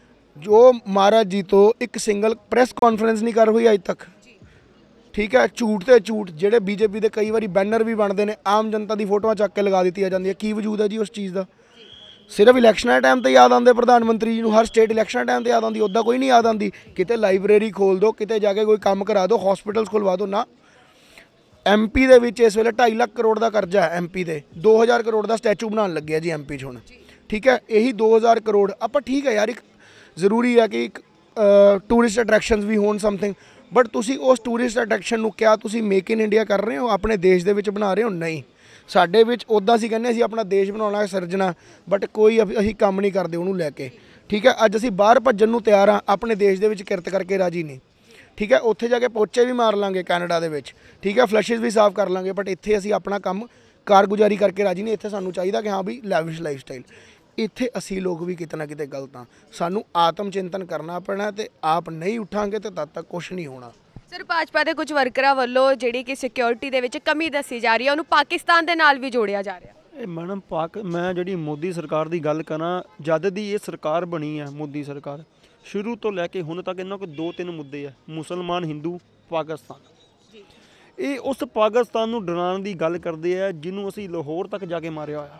ਜੋ ਮਹਾਰਾਜ ਜੀ ਤੋਂ ਇੱਕ ਸਿੰਗਲ ਪ੍ਰੈਸ ਕਾਨਫਰੰਸ ਨਹੀਂ ਕਰ ਹੋਈ ਅੱਜ ਤੱਕ, ਠੀਕ ਹੈ। ਝੂਠ ਤੇ ਝੂਠ, ਜਿਹੜੇ ਬੀਜੇਪੀ ਦੇ ਕਈ ਵਾਰੀ ਬੈਨਰ ਵੀ ਬਣਦੇ ਨੇ, ਆਮ ਜਨਤਾ ਦੀ ਫੋਟੋਆਂ ਚੱਕ ਕੇ ਲਗਾ ਦਿੱਤੀਆਂ ਜਾਂਦੀਆਂ, ਕੀ ਵਜੂਦ ਹੈ ਜੀ ਉਸ ਚੀਜ਼ ਦਾ? ਸਿਰਫ ਇਲੈਕਸ਼ਨਾਂ ਦੇ ਟਾਈਮ ਤੇ ਯਾਦ ਆਉਂਦੇ ਪ੍ਰਧਾਨ ਮੰਤਰੀ ਜੀ ਨੂੰ, ਹਰ ਸਟੇਟ ਇਲੈਕਸ਼ਨ ਟਾਈਮ ਤੇ ਯਾਦ ਆਉਂਦੀ, ਉੱਦਾਂ ਕੋਈ ਨਹੀਂ ਯਾਦ ਆਉਂਦੀ। ਕਿਤੇ ਲਾਇਬ੍ਰੇਰੀ ਖੋਲ ਦਿਓ, ਕਿਤੇ ਜਾ ਕੇ ਕੋਈ ਕੰਮ ਕਰਾ ਦਿਓ, ਹਸਪੀਟਲਸ ਖੁਲਵਾ ਦਿਓ ਨਾ। ਐਮਪੀ ਦੇ ਵਿੱਚ ਇਸ ਵੇਲੇ ਢਾਈ ਲੱਖ ਕਰੋੜ ਦਾ ਕਰਜ਼ਾ ਹੈ ਐਮਪੀ ਦੇ, ਦੋ ਹਜ਼ਾਰ ਕਰੋੜ ਦਾ ਸਟੈਚੂ ਬਣਾਉਣ ਲੱਗਿਆ ਜੀ ਐਮਪੀ 'ਚ ਹੁਣ, ਠੀਕ ਹੈ। ਇਹੀ ਦੋ ਹਜ਼ਾਰ ਕਰੋੜ ਆਪਾਂ, ਠੀਕ ਹੈ ਯਾਰ, ਇੱਕ ਜ਼ਰੂਰੀ ਹੈ ਕਿ ਇੱਕ ਟੂਰਿਸਟ ਅਟਰੈਕਸ਼ਨਸ ਵੀ ਹੋਣ ਸਮਥਿੰਗ, ਬਟ ਤੁਸੀਂ ਉਸ ਟੂਰਿਸਟ ਅਟਰੈਕਸ਼ਨ ਨੂੰ ਕਿਆ ਤੁਸੀਂ ਮੇਕ ਇਨ ਇੰਡੀਆ ਕਰ ਰਹੇ ਹੋ, ਆਪਣੇ ਦੇਸ਼ ਦੇ ਵਿੱਚ ਬਣਾ ਰਹੇ ਹੋ? ਨਹੀਂ। ਸਾਡੇ ਵਿੱਚ ਉੱਦਾਂ ਅਸੀਂ ਕਹਿੰਦੇ ਅਸੀਂ ਆਪਣਾ ਦੇਸ਼ ਬਣਾਉਣਾ, ਸਿਰਜਣਾ, ਬਟ ਕੋਈ ਅਸੀਂ ਕੰਮ ਨਹੀਂ ਕਰਦੇ ਉਹਨੂੰ ਲੈ ਕੇ, ਠੀਕ ਹੈ। ਅੱਜ ਅਸੀਂ ਬਾਹਰ ਭੱਜਣ ਨੂੰ ਤਿਆਰ ਹਾਂ, ਆਪਣੇ ਦੇਸ਼ ਦੇ ਵਿੱਚ ਕਿਰਤ ਕਰਕੇ ਰਾਜੀ ਨਹੀਂ, ਠੀਕ ਹੈ। ਉੱਥੇ ਜਾ ਕੇ ਪੋਚੇ ਵੀ ਮਾਰ ਲਾਂਗੇ ਕੈਨੇਡਾ ਦੇ ਵਿੱਚ, ਠੀਕ ਹੈ, ਫਲਸ਼ਿਸ ਵੀ ਸਾਫ਼ ਕਰ ਲਾਂਗੇ, ਬਟ ਇੱਥੇ ਅਸੀਂ ਆਪਣਾ ਕੰਮ ਕਾਰਗੁਜ਼ਾਰੀ ਕਰਕੇ ਰਾਜੀ ਨਹੀਂ। ਇੱਥੇ ਸਾਨੂੰ ਚਾਹੀਦਾ ਕਿ ਹਾਂ ਵੀ ਲੈਵਿਸ਼ ਲਾਈਫ ਸਟਾਈਲ। ਇੱਥੇ ਅਸੀਂ ਲੋਕ ਵੀ ਕਿਤੇ ਨਾ ਕਿਤੇ ਗਲਤ ਹਾਂ, ਸਾਨੂੰ ਆਤਮ ਚਿੰਤਨ ਕਰਨਾ ਪੈਣਾ, ਤੇ ਆਪ ਨਹੀਂ ਉੱਠਾਂਗੇ ਤੇ ਤਦ ਤੱਕ ਕੁਛ ਨਹੀਂ ਹੋਣਾ। ਸਰ, ਭਾਜਪਾ ਦੇ ਕੁਝ ਵਰਕਰਾਂ ਵੱਲੋਂ ਜਿਹੜੀ ਕਿ ਸਿਕਿਉਰਿਟੀ ਦੇ ਵਿੱਚ ਕਮੀ ਦੱਸੀ ਜਾ ਰਹੀ ਹੈ, ਉਹਨੂੰ ਪਾਕਿਸਤਾਨ ਦੇ ਨਾਲ ਵੀ ਜੋੜਿਆ ਜਾ ਰਿਹਾ। ਇਹ ਮੈਡਮ ਪਾਕ ਮੈਂ ਜਿਹੜੀ ਮੋਦੀ ਸਰਕਾਰ ਦੀ ਗੱਲ ਕਰਾਂ, ਜਦ ਦੀ ਇਹ ਸਰਕਾਰ ਬਣੀ ਹੈ ਮੋਦੀ ਸਰਕਾਰ, ਸ਼ੁਰੂ ਤੋਂ ਲੈ ਕੇ ਹੁਣ ਤੱਕ ਇਹਨਾਂ ਕੋਲ ਦੋ ਤਿੰਨ ਮੁੱਦੇ ਆ, ਮੁਸਲਮਾਨ, ਹਿੰਦੂ, ਪਾਕਿਸਤਾਨ। ਇਹ ਉਸ ਪਾਕਿਸਤਾਨ ਨੂੰ ਡਰਾਉਣ ਦੀ ਗੱਲ ਕਰਦੇ ਆ ਜਿਹਨੂੰ ਅਸੀਂ ਲਾਹੌਰ ਤੱਕ ਜਾ ਕੇ ਮਾਰਿਆ ਹੋਇਆ।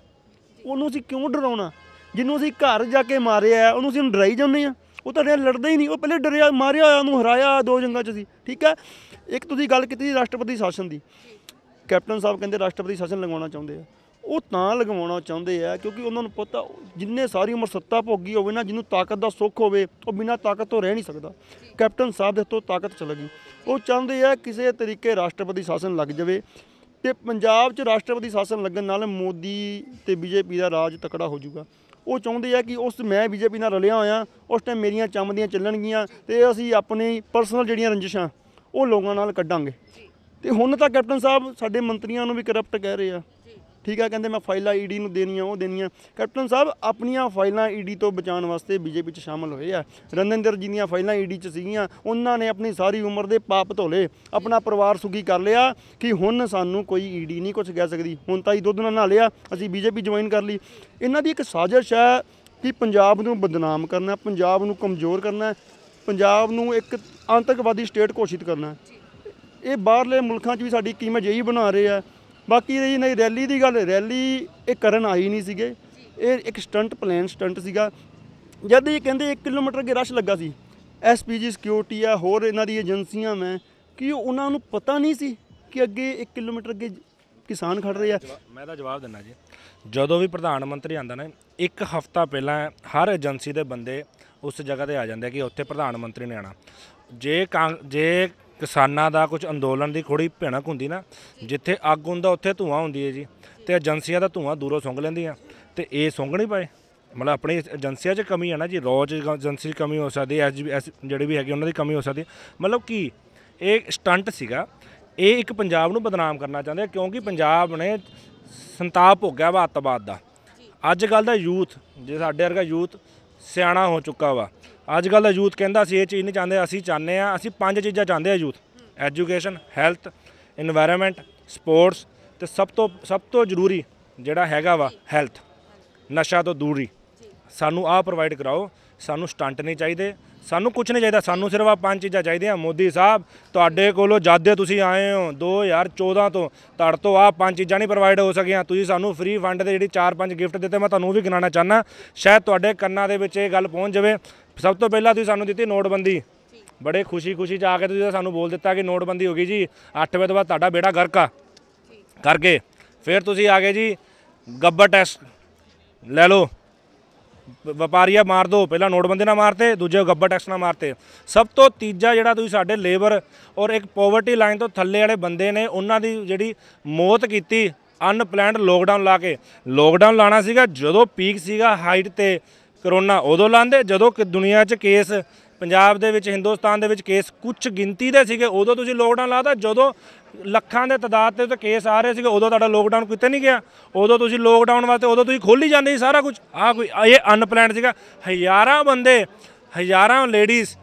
ਉਹਨੂੰ ਅਸੀਂ ਕਿਉਂ ਡਰਾਉਣਾ? ਜਿਹਨੂੰ ਅਸੀਂ ਘਰ ਜਾ ਕੇ ਮਾਰਿਆ ਉਹਨੂੰ ਅਸੀਂ ਡਰਾਈ ਜਾਂਦੇ ਹਾਂ। ਉਹ ਤਾਂ ਲੜਦਾ ਹੀ ਨਹੀਂ, ਉਹ ਪਹਿਲੇ ਡਰਿਆ, ਮਾਰਿਆ ਹੋਇਆ, ਉਹਨੂੰ ਹਰਾਇਆ ਦੋ ਜੰਗਾਂ 'ਚ ਸੀ, ਠੀਕ ਹੈ। ਇੱਕ ਤੁਸੀਂ ਗੱਲ ਕੀਤੀ ਰਾਸ਼ਟਰਪਤੀ ਸ਼ਾਸਨ ਦੀ, ਕੈਪਟਨ ਸਾਹਿਬ ਕਹਿੰਦੇ ਰਾਸ਼ਟਰਪਤੀ ਸ਼ਾਸਨ ਲਗਵਾਉਣਾ ਚਾਹੁੰਦੇ ਆ। ਉਹ ਤਾਂ ਲਗਵਾਉਣਾ ਚਾਹੁੰਦੇ ਆ ਕਿਉਂਕਿ ਉਹਨਾਂ ਨੂੰ ਪਤਾ ਜਿੰਨੇ ਸਾਰੀ ਉਮਰ ਸੱਤਾ ਭੋਗੀ ਹੋਵੇ ਨਾ, ਜਿਹਨੂੰ ਤਾਕਤ ਦਾ ਸੁੱਖ ਹੋਵੇ, ਉਹ ਬਿਨਾਂ ਤਾਕਤ ਤੋਂ ਰਹਿ ਨਹੀਂ ਸਕਦਾ। ਕੈਪਟਨ ਸਾਹਿਬ ਦੇ ਤੋਂ ਤਾਕਤ ਚਲ ਗਈ। ਉਹ ਚਾਹੁੰਦੇ ਆ ਕਿਸੇ ਤਰੀਕੇ ਰਾਸ਼ਟਰਪਤੀ ਸ਼ਾਸਨ ਲੱਗ ਜਾਵੇ, ਤੇ ਪੰਜਾਬ 'ਚ ਰਾਸ਼ਟਰਪਤੀ ਸ਼ਾਸਨ ਲੱਗਣ ਨਾਲ ਮੋਦੀ ਤੇ ਬੀਜੇਪੀ ਦਾ ਰਾਜ ਤਕੜਾ ਹੋ ਜਾਊਗਾ। ਉਹ ਚਾਹੁੰਦੇ ਆ ਕਿ ਉਸ ਮੈਂ ਬੀਜੇਪੀ ਨਾਲ ਰਲਿਆ ਹੋਇਆ, ਉਸ ਟਾਈਮ ਮੇਰੀਆਂ ਚੰਮਦੀਆਂ ਚੱਲਣਗੀਆਂ, ਤੇ ਅਸੀਂ ਆਪਣੀ ਪਰਸਨਲ ਜਿਹੜੀਆਂ ਰੰਜਿਸ਼ਾਂ ਉਹ ਲੋਕਾਂ ਨਾਲ ਕੱਢਾਂਗੇ। ਤੇ ਹੁਣ ਤਾਂ ਕੈਪਟਨ ਸਾਹਿਬ ਸਾਡੇ ਮੰਤਰੀਆਂ ਨੂੰ ਵੀ ਕਰਪਟ ਕਹਿ ਰਹੇ ਆ, ਠੀਕ ਹੈ। ਕਹਿੰਦੇ ਮੈਂ ਫਾਈਲਾਂ ਈਡੀ ਨੂੰ ਦੇਣੀਆਂ, ਉਹ ਦੇਣੀਆਂ। ਕੈਪਟਨ ਸਾਹਿਬ ਆਪਣੀਆਂ ਫਾਈਲਾਂ ਈਡੀ ਤੋਂ ਬਚਾਉਣ ਵਾਸਤੇ ਬੀਜੇਪੀ 'ਚ ਸ਼ਾਮਲ ਹੋਏ ਆ। ਰਣਿੰਦਰ ਜੀ ਦੀਆਂ ਫਾਈਲਾਂ ਈਡੀ 'ਚ ਸੀਗੀਆਂ, ਉਹਨਾਂ ਨੇ ਆਪਣੀ ਸਾਰੀ ਉਮਰ ਦੇ ਪਾਪ ਧੋਲੇ, ਆਪਣਾ ਪਰਿਵਾਰ ਸੁਖੀ ਕਰ ਲਿਆ ਕਿ ਹੁਣ ਸਾਨੂੰ ਕੋਈ ਈਡੀ ਨਹੀਂ ਕੁਝ ਕਹਿ ਸਕਦੀ। ਹੁਣ ਤਾਂ ਹੀ ਦੁੱਧ ਨਾਲ ਨਹਾ ਲਿਆ, ਅਸੀਂ ਬੀਜੇਪੀ ਜੁਆਇਨ ਕਰ ਲਈ। ਇਹਨਾਂ ਦੀ ਇੱਕ ਸਾਜ਼ਿਸ਼ ਹੈ ਕਿ ਪੰਜਾਬ ਨੂੰ ਬਦਨਾਮ ਕਰਨਾ, ਪੰਜਾਬ ਨੂੰ ਕਮਜ਼ੋਰ ਕਰਨਾ, ਪੰਜਾਬ ਨੂੰ ਇੱਕ ਆਤੰਕਵਾਦੀ ਸਟੇਟ ਘੋਸ਼ਿਤ ਕਰਨਾ। ਇਹ ਬਾਹਰਲੇ ਮੁਲਕਾਂ 'ਚ ਵੀ ਸਾਡੀ ਕੀਮਤ ਇਹੀ ਬਣਾ ਰਹੇ ਆ। ਬਾਕੀ ਰਹੀ ਨਹੀਂ ਰੈਲੀ ਦੀ ਗੱਲ, ਰੈਲੀ ਇਹ ਕਰਨ ਆਈ ਨਹੀਂ ਸੀਗੇ, ਇਹ ਇੱਕ ਸਟੰਟ ਪਲਾਨ ਸਟੰਟ ਸੀਗਾ। ਜਦ ਇਹ ਕਹਿੰਦੇ ਇੱਕ ਕਿਲੋਮੀਟਰ ਅੱਗੇ ਰਸ਼ ਲੱਗਾ ਸੀ, ਐਸ ਪੀ ਜੀ ਸਿਕਿਉਰਿਟੀ ਆ, ਹੋਰ ਇਹਨਾਂ ਦੀ ਏਜੰਸੀਆਂ ਮੈਂ ਕਿ ਉਹਨਾਂ ਨੂੰ ਪਤਾ ਨਹੀਂ ਸੀ ਕਿ ਅੱਗੇ ਇੱਕ ਕਿਲੋਮੀਟਰ ਅੱਗੇ ਕਿਸਾਨ ਖੜ ਰਹੇ ਆ। ਮੈਂ ਤਾਂ ਜਵਾਬ ਦਿੰਦਾ ਜੀ, ਜਦੋਂ ਵੀ ਪ੍ਰਧਾਨ ਮੰਤਰੀ ਆਉਂਦਾ ਨਾ, ਇੱਕ ਹਫ਼ਤਾ ਪਹਿਲਾਂ ਹਰ ਏਜੰਸੀ ਦੇ ਬੰਦੇ ਉਸ ਜਗ੍ਹਾ 'ਤੇ ਆ ਜਾਂਦੇ ਕਿ ਉੱਥੇ ਪ੍ਰਧਾਨ ਮੰਤਰੀ ਨੇ ਆਉਣਾ। ਜੇ ਕਾਂ ਜੇ ਕਿਸਾਨਾਂ ਦਾ ਕੁਝ ਅੰਦੋਲਨ ਦੀ ਥੋੜ੍ਹੀ ਭਿਣਕ ਹੁੰਦੀ ਨਾ, ਜਿੱਥੇ ਅੱਗ ਹੁੰਦਾ ਉੱਥੇ ਧੂੰਆਂ ਹੁੰਦੀ ਹੈ ਜੀ, ਅਤੇ ਏਜੰਸੀਆਂ ਦਾ ਧੂੰਆਂ ਦੂਰੋਂ ਸੁੰਘ ਲੈਂਦੀਆਂ, ਅਤੇ ਇਹ ਸੁੰਘ ਨਹੀਂ ਪਾਏ। ਮਤਲਬ ਆਪਣੀ ਏਜੰਸੀਆਂ 'ਚ ਕਮੀ ਹੈ ਨਾ ਜੀ, ਰੋਜ਼ ਏਜੰਸੀ 'ਚ ਕਮੀ ਹੋ ਸਕਦੀ ਹੈ, ਐਸ ਜੀ ਐਸ ਜਿਹੜੇ ਵੀ ਹੈਗੇ ਉਹਨਾਂ ਦੀ ਕਮੀ ਹੋ ਸਕਦੀ ਹੈ। ਮਤਲਬ ਕੀ ਇਹ ਸਟੰਟ ਸੀਗਾ। ਇਹ ਇੱਕ ਪੰਜਾਬ ਨੂੰ ਬਦਨਾਮ ਕਰਨਾ ਚਾਹੁੰਦੇ ਕਿਉਂਕਿ ਪੰਜਾਬ ਨੇ ਸੰਤਾਪ ਭੋਗਿਆ ਵਾ ਅੱਤਵਾਦ ਦਾ। ਅੱਜ ਕੱਲ੍ਹ ਦਾ ਯੂਥ ਜੇ ਸਾਡੇ ਵਰਗਾ ਯੂਥ ਸਿਆਣਾ ਹੋ ਚੁੱਕਾ ਵਾ। ਅੱਜ ਕੱਲ੍ਹ ਦਾ ਯੂਥ ਕਹਿੰਦਾ ਅਸੀਂ ਇਹ ਚੀਜ਼ ਨਹੀਂ ਚਾਹੁੰਦੇ, ਅਸੀਂ ਚਾਹੁੰਦੇ ਹਾਂ ਅਸੀਂ ਪੰਜ ਚੀਜ਼ਾਂ ਚਾਹੁੰਦੇ ਆ youth: education, health, environment, sports ਤੇ ਸਭ ਤੋਂ ਸਭ ਤੋਂ ਜ਼ਰੂਰੀ ਜਿਹੜਾ ਹੈਗਾ ਵਾ ਹੈਲਥ, ਨਸ਼ਾ ਤੋਂ ਦੂਰੀ। ਸਾਨੂੰ ਆਹ ਪ੍ਰੋਵਾਈਡ ਕਰਾਓ। ਸਾਨੂੰ ਸਟੰਟ ਨਹੀਂ ਚਾਹੀਦੇ, ਸਾਨੂੰ ਕੁਝ ਨਹੀਂ ਚਾਹੀਦਾ, ਸਾਨੂੰ ਸਿਰਫ ਆ ਪੰਜ ਚੀਜ਼ਾਂ ਚਾਹੀਦੀਆਂ। ਮੋਦੀ ਸਾਹਿਬ ਤੁਹਾਡੇ ਕੋਲੋਂ ਜਦ ਦੇ ਤੁਸੀਂ ਆਏ ਹੋ ਦੋ ਹਜ਼ਾਰ ਚੌਦਾਂ ਤੋਂ ਤੁਹਾਡੇ ਤੋਂ ਆਹ ਪੰਜ ਚੀਜ਼ਾਂ ਨਹੀਂ ਪ੍ਰੋਵਾਈਡ ਹੋ ਸਕੀਆਂ। ਤੁਸੀਂ ਸਾਨੂੰ ਫ੍ਰੀ ਫੰਡ ਦੇ ਜਿਹੜੀ ਚਾਰ ਪੰਜ ਗਿਫਟ ਦਿੱਤੇ, ਮੈਂ ਤੁਹਾਨੂੰ ਉਹ ਵੀ ਗਿਣਾਉਣਾ ਚਾਹੁੰਦਾ, ਸ਼ਾਇਦ ਤੁਹਾਡੇ ਕੰਨਾਂ ਦੇ ਵਿੱਚ ਇਹ ਗੱਲ ਪਹੁੰਚ ਜਾਵੇ। ਸਭ ਤੋਂ ਪਹਿਲਾਂ ਤੁਸੀਂ ਸਾਨੂੰ ਦਿੱਤੀ ਨੋਟਬੰਦੀ। ਬੜੇ ਖੁਸ਼ੀ ਖੁਸ਼ੀ 'ਚ ਆ ਕੇ ਤੁਸੀਂ ਸਾਨੂੰ ਬੋਲ ਦਿੱਤਾ ਕਿ ਨੋਟਬੰਦੀ ਹੋ ਗਈ ਜੀ, ਅੱਠ ਵਜੇ ਤੋਂ ਬਾਅਦ ਤੁਹਾਡਾ ਬੇੜਾ ਗਰਕ ਆ ਕਰਕੇ। ਫਿਰ ਤੁਸੀਂ ਆ ਗਏ ਜੀ ਗੱਬਰ ਟੈਕਸ ਲੈ ਲਓ, ਵਪਾਰੀਆ ਮਾਰ ਦਿਓ। ਪਹਿਲਾਂ ਨੋਟਬੰਦੀ ਨਾਲ ਮਾਰਤੇ, ਦੂਜੇ ਗੱਬਰ ਟੈਕਸ ਨਾਲ ਮਾਰਤੇ। ਸਭ ਤੋਂ ਤੀਜਾ ਜਿਹੜਾ ਤੁਸੀਂ ਸਾਡੇ ਲੇਬਰ ਔਰ ਇੱਕ ਪੋਵਰਟੀ ਲਾਈਨ ਤੋਂ ਥੱਲੇ ਵਾਲੇ ਬੰਦੇ ਨੇ ਉਹਨਾਂ ਦੀ ਜਿਹੜੀ ਮੌਤ ਕੀਤੀ ਅਨਪਲੈਨਡ ਲੋਕਡਾਊਨ ਲਾ ਕੇ। ਲੋਕਡਾਊਨ ਲਾਣਾ ਸੀਗਾ ਜਦੋਂ ਪੀਕ ਸੀਗਾ ਹਾਈਟ ਤੇ ਕਰੋਨਾ, ਉਦੋਂ ਲਾਉਂਦੇ। ਜਦੋਂ ਕਿ ਦੁਨੀਆ 'ਚ ਕੇਸ ਪੰਜਾਬ ਦੇ ਵਿੱਚ ਹਿੰਦੁਸਤਾਨ ਦੇ ਵਿੱਚ ਕੇਸ ਕੁਝ ਗਿਣਤੀ ਦੇ ਸੀਗੇ ਉਦੋਂ ਤੁਸੀਂ ਲੋਕਡਾਊਨ ਲਾਤਾ। ਜਦੋਂ ਲੱਖਾਂ ਦੇ ਤਾਦਾਦ ਤੇ ਉੱਤੇ ਕੇਸ ਆ ਰਹੇ ਸੀਗੇ ਉਦੋਂ ਤੁਹਾਡਾ ਲੋਕਡਾਊਨ ਕਿਤੇ ਨਹੀਂ ਗਿਆ। ਉਦੋਂ ਤੁਸੀਂ ਲੋਕਡਾਊਨ ਵਾਸਤੇ ਉਦੋਂ ਤੁਸੀਂ ਖੋਲ੍ਹੀ ਜਾਂਦੇ ਸੀ ਸਾਰਾ ਕੁਝ। ਆਹ ਕੋਈ ਇਹ ਅਨਪਲੈਨਡ ਸੀਗਾ। ਹਜ਼ਾਰਾਂ ਬੰਦੇ, ਹਜ਼ਾਰਾਂ ਲੇਡੀਜ਼।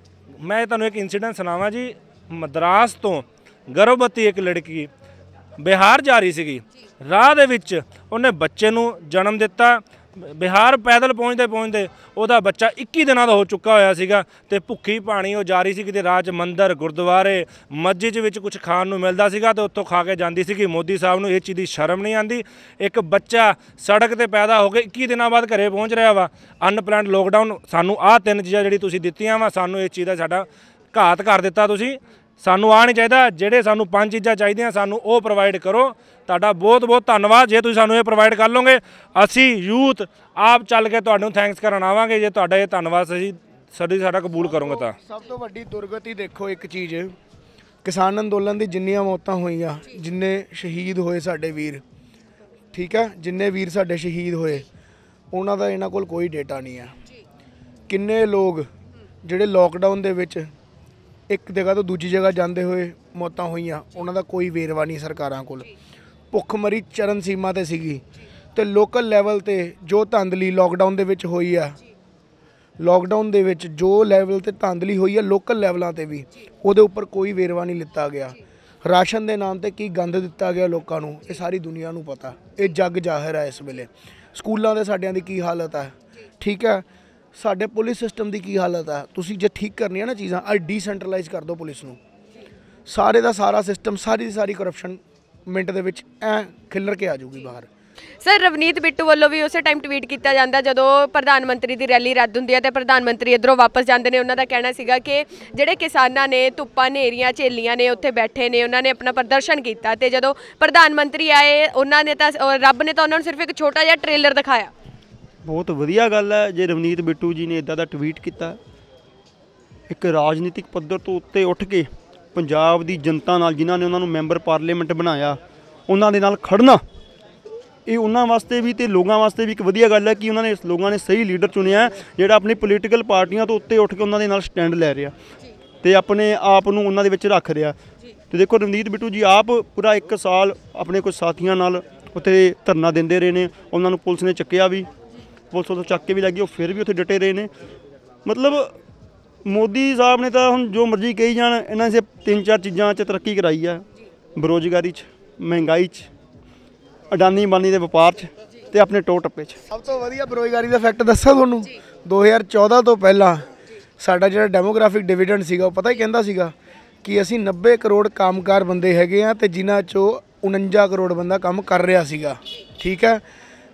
ਮੈਂ ਤੁਹਾਨੂੰ ਇੱਕ ਇੰਸੀਡੈਂਟ ਸੁਣਾਵਾਂ ਜੀ। ਮਦਰਾਸ ਤੋਂ ਗਰਭਵਤੀ ਇੱਕ ਲੜਕੀ ਬਿਹਾਰ ਜਾ ਰਹੀ ਸੀਗੀ, ਰਾਹ ਦੇ ਵਿੱਚ ਉਹਨੇ ਬੱਚੇ ਨੂੰ ਜਨਮ ਦਿੱਤਾ। ਬਿਹਾਰ ਪੈਦਲ ਪਹੁੰਚਦੇ ਪਹੁੰਚਦੇ ਉਹਦਾ ਬੱਚਾ ਇੱਕੀ ਦਿਨਾਂ ਦਾ ਹੋ ਚੁੱਕਾ ਹੋਇਆ ਸੀਗਾ ਤੇ ਭੁੱਖੀ ਪਾਣੀ ਉਹ ਜਾ ਰਹੀ ਸੀ ਕਿਤੇ ਰਾਹ 'ਚ ਮੰਦਰ, ਗੁਰਦੁਆਰੇ, ਮਸਜਿਦ ਵਿੱਚ ਕੁਝ ਖਾਣ ਨੂੰ ਮਿਲਦਾ ਸੀਗਾ ਤੇ ਉੱਥੋਂ ਖਾ ਕੇ ਜਾਂਦੀ ਸੀਗੀ। ਮੋਦੀ ਸਾਹਿਬ ਨੂੰ ਇਹ ਚੀਜ਼ ਦੀ ਸ਼ਰਮ ਨਹੀਂ ਆਉਂਦੀ? ਇੱਕ ਬੱਚਾ ਸੜਕ ਤੇ ਪੈਦਾ ਹੋ ਕੇ ਇੱਕੀ ਦਿਨਾਂ ਬਾਅਦ ਘਰੇ ਪਹੁੰਚ ਰਿਹਾ ਵਾ। Unplanned lockdown. ਸਾਨੂੰ ਆਹ ਤਿੰਨ ਚੀਜ਼ਾਂ ਜਿਹੜੀ ਤੁਸੀਂ ਦਿੱਤੀਆਂ ਵਾ, ਸਾਨੂੰ ਇਹ ਚੀਜ਼ ਦਾ ਸਾਡਾ ਘਾਤ ਕਰ ਦਿੱਤਾ ਤੁਸੀਂ। ਸਾਨੂੰ ਆ ਨਹੀਂ ਚਾਹੀਦਾ। ਜਿਹੜੇ ਸਾਨੂੰ ਪੰਜ ਚੀਜ਼ਾਂ ਚਾਹੀਦੀਆਂ ਸਾਨੂੰ ਉਹ ਪ੍ਰੋਵਾਈਡ ਕਰੋ। ਤੁਹਾਡਾ ਬਹੁਤ ਬਹੁਤ ਧੰਨਵਾਦ ਜੇ ਤੁਸੀਂ ਸਾਨੂੰ ਇਹ ਪ੍ਰੋਵਾਈਡ ਕਰ ਲਓਗੇ। ਅਸੀਂ ਯੂਥ ਆਪ ਚੱਲ ਕੇ ਤੁਹਾਨੂੰ ਥੈਂਕਸ ਕਰਨ ਆਵਾਂਗੇ ਜੇ ਤੁਹਾਡਾ ਇਹ ਧੰਨਵਾਦ ਅਸੀਂ ਸਾਡੀ ਸਾਡਾ ਕਬੂਲ ਕਰੋਗੇ ਤਾਂ। ਸਭ ਤੋਂ ਵੱਡੀ ਦੁਰਗਤੀ ਦੇਖੋ ਇੱਕ ਚੀਜ਼, ਕਿਸਾਨ ਅੰਦੋਲਨ ਦੀ ਜਿੰਨੀਆਂ ਮੌਤਾਂ ਹੋਈਆਂ, ਜਿੰਨੇ ਸ਼ਹੀਦ ਹੋਏ ਸਾਡੇ ਵੀਰ, ਠੀਕ ਹੈ, ਜਿੰਨੇ ਵੀਰ ਸਾਡੇ ਸ਼ਹੀਦ ਹੋਏ ਉਹਨਾਂ ਦਾ ਇਹਨਾਂ ਕੋਲ ਕੋਈ ਡੇਟਾ ਨਹੀਂ ਹੈ। ਕਿੰਨੇ ਲੋਕ ਜਿਹੜੇ ਲੋਕਡਾਊਨ ਦੇ ਵਿੱਚ ਇੱਕ ਜਗ੍ਹਾ ਤੋਂ ਦੂਜੀ ਜਗ੍ਹਾ ਜਾਂਦੇ ਹੋਏ ਮੌਤਾਂ ਹੋਈਆਂ ਉਹਨਾਂ ਦਾ ਕੋਈ ਵੇਰਵਾ ਨਹੀਂ ਸਰਕਾਰਾਂ ਕੋਲ। ਭੁੱਖਮਰੀ ਚਰਨ ਸੀਮਾ ਤੇ ਸੀਗੀ ਤੇ ਲੋਕਲ ਲੈਵਲ ਤੇ ਜੋ ਧਾਂਦਲੀ ਲੋਕਡਾਊਨ ਦੇ ਵਿੱਚ ਹੋਈ ਆ, ਲੋਕਡਾਊਨ ਦੇ ਵਿੱਚ ਜੋ ਲੈਵਲ ਤੇ ਧਾਂਦਲੀ ਹੋਈ ਆ ਲੋਕਲ ਲੈਵਲਾਂ ਤੇ ਵੀ, ਉਹਦੇ ਉੱਪਰ ਕੋਈ ਵੇਰਵਾ ਨਹੀਂ ਲਿੱਤਾ ਗਿਆ। ਰਾਸ਼ਨ ਦੇ ਨਾਮ ਤੇ ਕੀ ਗੰਦ ਦਿੱਤਾ ਗਿਆ ਲੋਕਾਂ ਨੂੰ ਇਹ ਸਾਰੀ ਦੁਨੀਆ ਨੂੰ ਪਤਾ। ਇਹ ਜੱਗ ਜ਼ਾਹਿਰ ਹੈ ਇਸ ਵੇਲੇ। ਸਕੂਲਾਂ ਦੇ ਸਾਡਿਆਂ ਦੀ ਕੀ ਹਾਲਤ ਹੈ, ਠੀਕ ਹੈ, ਸਾਡੇ ਪੁਲਿਸ ਸਿਸਟਮ ਦੀ ਕੀ ਹਾਲਤ ਹੈ। ਤੁਸੀਂ ਜੇ ਠੀਕ ਕਰਨੀਆਂ ਨਾ ਚੀਜ਼ਾਂ, ਆ ਡੀਸੈਂਟਰਲਾਈਜ਼ ਕਰ ਦਿਓ ਪੁਲਿਸ ਨੂੰ। ਸਾਰੇ ਦਾ ਸਾਰਾ ਸਿਸਟਮ, ਸਾਰੀ ਦੀ ਸਾਰੀ ਕਰਪਸ਼ਨ ਮਿੰਟ ਦੇ ਵਿੱਚ ਐ ਖਿਲਰ ਕੇ ਆ ਜਾਊਗੀ ਬਾਹਰ। ਸਰ, ਰਵਨੀਤ ਬਿੱਟੂ ਵੱਲੋਂ ਵੀ ਉਸੇ ਟਾਈਮ ਟਵੀਟ ਕੀਤਾ ਜਾਂਦਾ ਜਦੋਂ ਪ੍ਰਧਾਨ ਮੰਤਰੀ ਦੀ ਰੈਲੀ ਰੱਦ ਹੁੰਦੀ ਹੈ ਤੇ ਪ੍ਰਧਾਨ ਮੰਤਰੀ ਇੱਧਰੋਂ ਵਾਪਸ ਜਾਂਦੇ ਨੇ। ਉਹਨਾਂ ਦਾ ਕਹਿਣਾ ਸੀਗਾ ਕਿ ਜਿਹੜੇ ਕਿਸਾਨਾਂ ਨੇ ਧੁੱਪਾਂ ਹਨੇਰੀਆਂ ਝੇਲੀਆਂ ਨੇ ਉੱਥੇ ਬੈਠੇ ਨੇ, ਉਹਨਾਂ ਨੇ ਆਪਣਾ ਪ੍ਰਦਰਸ਼ਨ ਕੀਤਾ ਤੇ ਜਦੋਂ ਪ੍ਰਧਾਨ ਮੰਤਰੀ ਆਏ ਉਹਨਾਂ ਨੇ ਤਾਂ ਰੱਬ ਨੇ ਤਾਂ ਉਹਨਾਂ ਨੂੰ ਸਿਰਫ ਇੱਕ ਛੋਟਾ ਜਿਹਾ ਟ੍ਰੇਲਰ ਦਿਖਾਇਆ। ਬਹੁਤ ਵਧੀਆ ਗੱਲ ਹੈ ਜੇ ਰਵਨੀਤ ਬਿੱਟੂ ਜੀ ਨੇ ਇਦਾਂ ਦਾ ਟਵੀਟ ਕੀਤਾ। ਇੱਕ ਰਾਜਨੀਤਿਕ ਪੱਧਰ ਤੋਂ ਉੱਤੇ ਉੱਠ ਕੇ ਪੰਜਾਬ ਦੀ ਜਨਤਾ ਨਾਲ, ਜਿਨ੍ਹਾਂ ਨੇ ਉਹਨਾਂ ਨੂੰ ਮੈਂਬਰ ਪਾਰਲੀਮੈਂਟ ਬਣਾਇਆ, ਉਹਨਾਂ ਦੇ ਨਾਲ ਖੜਨਾ, ਇਹ ਉਹਨਾਂ ਵਾਸਤੇ ਵੀ ਤੇ ਲੋਕਾਂ ਵਾਸਤੇ ਵੀ ਇੱਕ ਵਧੀਆ ਗੱਲ ਹੈ ਕਿ ਉਹਨਾਂ ਨੇ ਲੋਕਾਂ ਨੇ ਸਹੀ ਲੀਡਰ ਚੁਣਿਆ ਜਿਹੜਾ ਆਪਣੀ ਪੋਲੀਟੀਕਲ ਪਾਰਟੀਆਂ ਤੋਂ ਉੱਤੇ ਉੱਠ ਕੇ ਉਹਨਾਂ ਦੇ ਨਾਲ ਸਟੈਂਡ ਲੈ ਰਿਹਾ ਤੇ ਆਪਣੇ ਆਪ ਨੂੰ ਉਹਨਾਂ ਦੇ ਵਿੱਚ ਰੱਖ ਰਿਹਾ। ਤੇ ਦੇਖੋ ਰਵਨੀਤ ਬਿੱਟੂ ਜੀ ਆਪ ਪੂਰਾ ਇੱਕ ਸਾਲ ਆਪਣੇ ਕੁਝ ਸਾਥੀਆਂ ਨਾਲ ਉੱਥੇ ਧਰਨਾ ਦਿੰਦੇ ਰਹੇ ਨੇ। ਉਹਨਾਂ ਨੂੰ ਪੁਲਿਸ ਨੇ ਚੱਕਿਆ ਵੀ, ਪੁਲਿਸ ਤੋਂ ਚੱਕ ਕੇ ਵੀ ਲੱਗੀ, ਉਹ ਫਿਰ ਵੀ ਉੱਥੇ ਡਟੇ ਰਹੇ ਨੇ। ਮਤਲਬ ਮੋਦੀ ਸਾਹਿਬ ਨੇ ਤਾਂ ਹੁਣ ਜੋ ਮਰਜ਼ੀ ਕਹੀ ਜਾਣ, ਇਹਨਾਂ ਨੇ ਤਿੰਨ ਚਾਰ ਚੀਜ਼ਾਂ 'ਚ ਤਰੱਕੀ ਕਰਾਈ ਆ, ਬੇਰੁਜ਼ਗਾਰੀ 'ਚ, ਮਹਿੰਗਾਈ 'ਚ, ਅਡਾਨੀ ਅੰਬਾਨੀ ਦੇ ਵਪਾਰ 'ਚ ਤੇ ਆਪਣੇ ਟੋ ਟੱਪੇ 'ਚ। ਸਭ ਤੋਂ ਵਧੀਆ ਬੇਰੁਜ਼ਗਾਰੀ ਦਾ ਫੈਕਟ ਦੱਸਾਂ ਤੁਹਾਨੂੰ, ਦੋ ਹਜ਼ਾਰ ਚੌਦਾਂ ਤੋਂ ਪਹਿਲਾਂ ਸਾਡਾ ਜਿਹੜਾ ਡੈਮੋਗ੍ਰਾਫਿਕ ਡਿਵੀਡੈਂਡ ਸੀਗਾ ਉਹ ਪਤਾ ਹੀ ਕਹਿੰਦਾ ਸੀਗਾ ਕਿ ਅਸੀਂ ਨੱਬੇ ਕਰੋੜ ਕੰਮਕਾਰ ਬੰਦੇ ਹੈਗੇ ਆ ਤੇ ਜਿਨ੍ਹਾਂ 'ਚੋਂ ਉਣੰਜਾ ਕਰੋੜ ਬੰਦਾ ਕੰਮ ਕਰ ਰਿਹਾ ਸੀਗਾ, ਠੀਕ ਹੈ।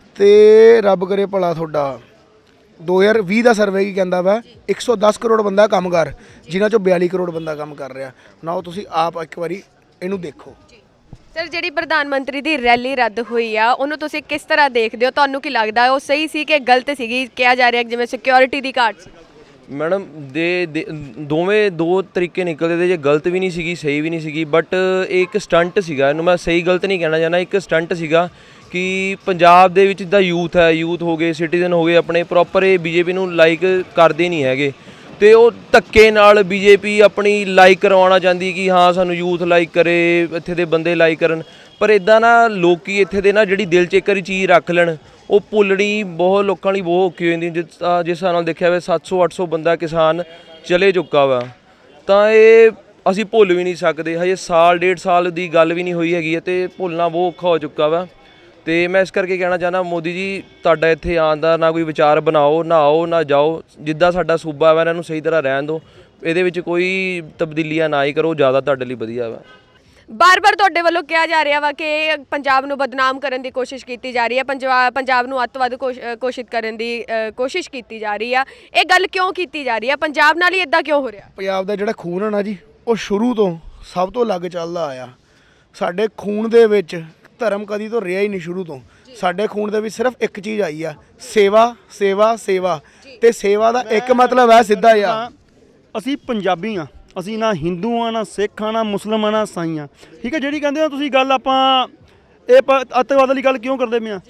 ਤੇ ਰੱਬ ਕਰੇ ਭਲਾ ਤੁਹਾਡਾ ਦੋ ਹਜ਼ਾਰ ਵੀਹ ਦਾ ਸਰਵੇ ਕੀ ਕਹਿੰਦਾ ਵਾ, ਇੱਕ ਸੌ ਦਸ ਕਰੋੜ ਬੰਦਾ ਕੰਮ ਕਰ, ਜਿਨ੍ਹਾਂ 'ਚੋਂ ਬਿਆਲੀ ਕਰੋੜ ਬੰਦਾ ਕੰਮ ਕਰ ਰਿਹਾ ਨਾ। ਉਹ ਤੁਸੀਂ ਆਪ ਇੱਕ ਵਾਰੀ ਇਹਨੂੰ ਦੇਖੋ। ਸਰ, ਜਿਹੜੀ ਪ੍ਰਧਾਨ ਮੰਤਰੀ ਦੀ ਰੈਲੀ ਰੱਦ ਹੋਈ ਆ ਉਹਨੂੰ ਤੁਸੀਂ ਕਿਸ ਤਰ੍ਹਾਂ ਦੇਖਦੇ ਹੋ? ਤੁਹਾਨੂੰ ਕੀ ਲੱਗਦਾ ਉਹ ਸਹੀ ਸੀ ਕਿ ਗਲਤ ਸੀਗੀ? ਕਿਹਾ ਜਾ ਰਿਹਾ ਜਿਵੇਂ ਸਿਕਿਉਰਿਟੀ ਦੀ ਘਾਟ ਸੀ। ਮੈਡਮ ਦੇ ਦੋਵੇਂ ਦੋ ਤਰੀਕੇ ਨਿਕਲਦੇ ਤੇ, ਜੇ ਗਲਤ ਵੀ ਨਹੀਂ ਸੀਗੀ ਸਹੀ ਵੀ ਨਹੀਂ ਸੀਗੀ, ਬਟ ਇਹ ਇੱਕ ਸਟੰਟ ਸੀਗਾ। ਇਹਨੂੰ ਮੈਂ ਸਹੀ ਗਲਤ ਨਹੀਂ ਕਹਿਣਾ ਚਾਹੁੰਦਾ, ਇੱਕ ਸਟੰਟ ਸੀਗਾ ਕਿ ਪੰਜਾਬ ਦੇ ਵਿੱਚ ਦਾ ਯੂਥ ਹੈ, ਯੂਥ ਹੋ ਗਏ, ਸਿਟੀਜ਼ਨ ਹੋ ਗਏ ਆਪਣੇ, ਪ੍ਰੋਪਰ ਇਹ ਬੀਜੇਪੀ ਨੂੰ ਲਾਈਕ ਕਰਦੇ ਨਹੀਂ ਹੈਗੇ। ਤੇ ਉਹ ਧੱਕੇ ਨਾਲ ਬੀਜੇਪੀ ਆਪਣੀ ਲਾਈਕ ਕਰਵਾਉਣਾ ਚਾਹੁੰਦੀ ਕਿ ਹਾਂ ਸਾਨੂੰ ਯੂਥ ਲਾਈਕ ਕਰੇ, ਇੱਥੇ ਦੇ ਬੰਦੇ ਲਾਈਕ ਕਰਨ। ਪਰ ਇਦਾਂ ਨਾ ਲੋਕੀ ਇੱਥੇ ਦੇ ਨਾ ਜਿਹੜੀ ਦਿਲ 'ਚ ਇੱਕ ਵਾਰੀ ਚੀਜ਼ ਰੱਖ ਲੈਣ ਉਹ ਭੁੱਲਣੀ ਬਹੁਤ ਲੋਕਾਂ ਲਈ ਬਹੁਤ ਔਖੀ ਹੋ ਜਾਂਦੀ। ਜਿਸ ਜਿਸ ਹਿਸਾਬ ਨਾਲ ਦੇਖਿਆ ਹੋਵੇ ਸੱਤ ਸੌ ਅੱਠ ਸੌ ਬੰਦਾ ਕਿਸਾਨ ਚਲੇ ਚੁੱਕਾ ਵਾ, ਤਾਂ ਇਹ ਅਸੀਂ ਭੁੱਲ ਵੀ ਨਹੀਂ ਸਕਦੇ। ਹਜੇ ਸਾਲ ਡੇਢ ਸਾਲ ਦੀ ਗੱਲ ਵੀ ਨਹੀਂ ਹੋਈ ਹੈਗੀ ਹੈ ਅਤੇ ਭੁੱਲਣਾ ਬਹੁਤ ਔਖਾ ਹੋ ਚੁੱਕਾ ਵਾ। ਅਤੇ ਮੈਂ ਇਸ ਕਰਕੇ ਕਹਿਣਾ ਚਾਹੁੰਦਾ ਮੋਦੀ ਜੀ ਤੁਹਾਡਾ ਇੱਥੇ ਆਉਣ ਦਾ ਨਾ ਕੋਈ ਵਿਚਾਰ ਬਣਾਓ, ਨਾ ਆਓ ਨਾ ਜਾਓ। ਜਿੱਦਾਂ ਸਾਡਾ ਸੂਬਾ ਵਾ ਇਹਨਾਂ ਨੂੰ ਸਹੀ ਤਰ੍ਹਾਂ ਰਹਿਣ ਦਿਓ, ਇਹਦੇ ਵਿੱਚ ਕੋਈ ਤਬਦੀਲੀਆਂ ਨਾ ਹੀ ਕਰੋ, ਜ਼ਿਆਦਾ ਤੁਹਾਡੇ ਲਈ ਵਧੀਆ ਵਾ। ਬਾਰ-ਬਾਰ ਤੁਹਾਡੇ ਵੱਲੋਂ ਕਿਹਾ ਜਾ ਰਿਹਾ ਵਾ ਕਿ ਪੰਜਾਬ ਨੂੰ ਬਦਨਾਮ ਕਰਨ ਦੀ ਕੋਸ਼ਿਸ਼ ਕੀਤੀ ਜਾ ਰਹੀ ਹੈ, ਪੰਜਾਬ ਪੰਜਾਬ ਨੂੰ ਅੱਤਵਾਦ ਘੋਸ਼ਿਤ ਕਰਨ ਦੀ ਕੋਸ਼ਿਸ਼ ਕੀਤੀ ਜਾ ਰਹੀ ਆ। ਇਹ ਗੱਲ ਕਿਉਂ ਕੀਤੀ ਜਾ ਰਹੀ ਹੈ? ਪੰਜਾਬ ਨਾਲ ਹੀ ਇਦਾਂ ਕਿਉਂ ਹੋ ਰਿਹਾ? ਪੰਜਾਬ ਦਾ ਜਿਹੜਾ ਖੂਨ ਹੈ ਨਾ ਜੀ, ਉਹ ਸ਼ੁਰੂ ਤੋਂ ਸਭ ਤੋਂ ਅਲੱਗ ਚੱਲਦਾ ਆਇਆ। ਸਾਡੇ ਖੂਨ ਦੇ ਵਿੱਚ ਧਰਮ ਕਦੀ ਤੋਂ ਰਿਹਾ ਹੀ ਨਹੀਂ ਸ਼ੁਰੂ ਤੋਂ। ਸਾਡੇ ਖੂਨ ਦੇ ਵਿੱਚ ਸਿਰਫ ਇੱਕ ਚੀਜ਼ ਆਈ ਆ, ਸੇਵਾ ਸੇਵਾ ਸੇਵਾ। ਤੇ ਸੇਵਾ ਦਾ ਇੱਕ ਮਤਲਬ ਹੈ ਸਿੱਧਾ ਆ, ਅਸੀਂ ਪੰਜਾਬੀ ਆ, ਅਸੀਂ ਨਾ ਹਿੰਦੂ ਆ, ਨਾ ਸਿੱਖ ਆ, ਨਾ ਮੁਸਲਮਾਨ ਆ, ਨਾ ਸਾਈ ਆ। ਠੀਕ ਹੈ, ਜਿਹੜੀ ਕਹਿੰਦੇ ਹੋ ਤੁਸੀਂ ਗੱਲ, ਆਪਾਂ ਇਹ ਅੱਤਵਾਦ ਵਾਲੀ ਗੱਲ ਕਿਉਂ ਕਰਦੇ ਪਏ ਆ?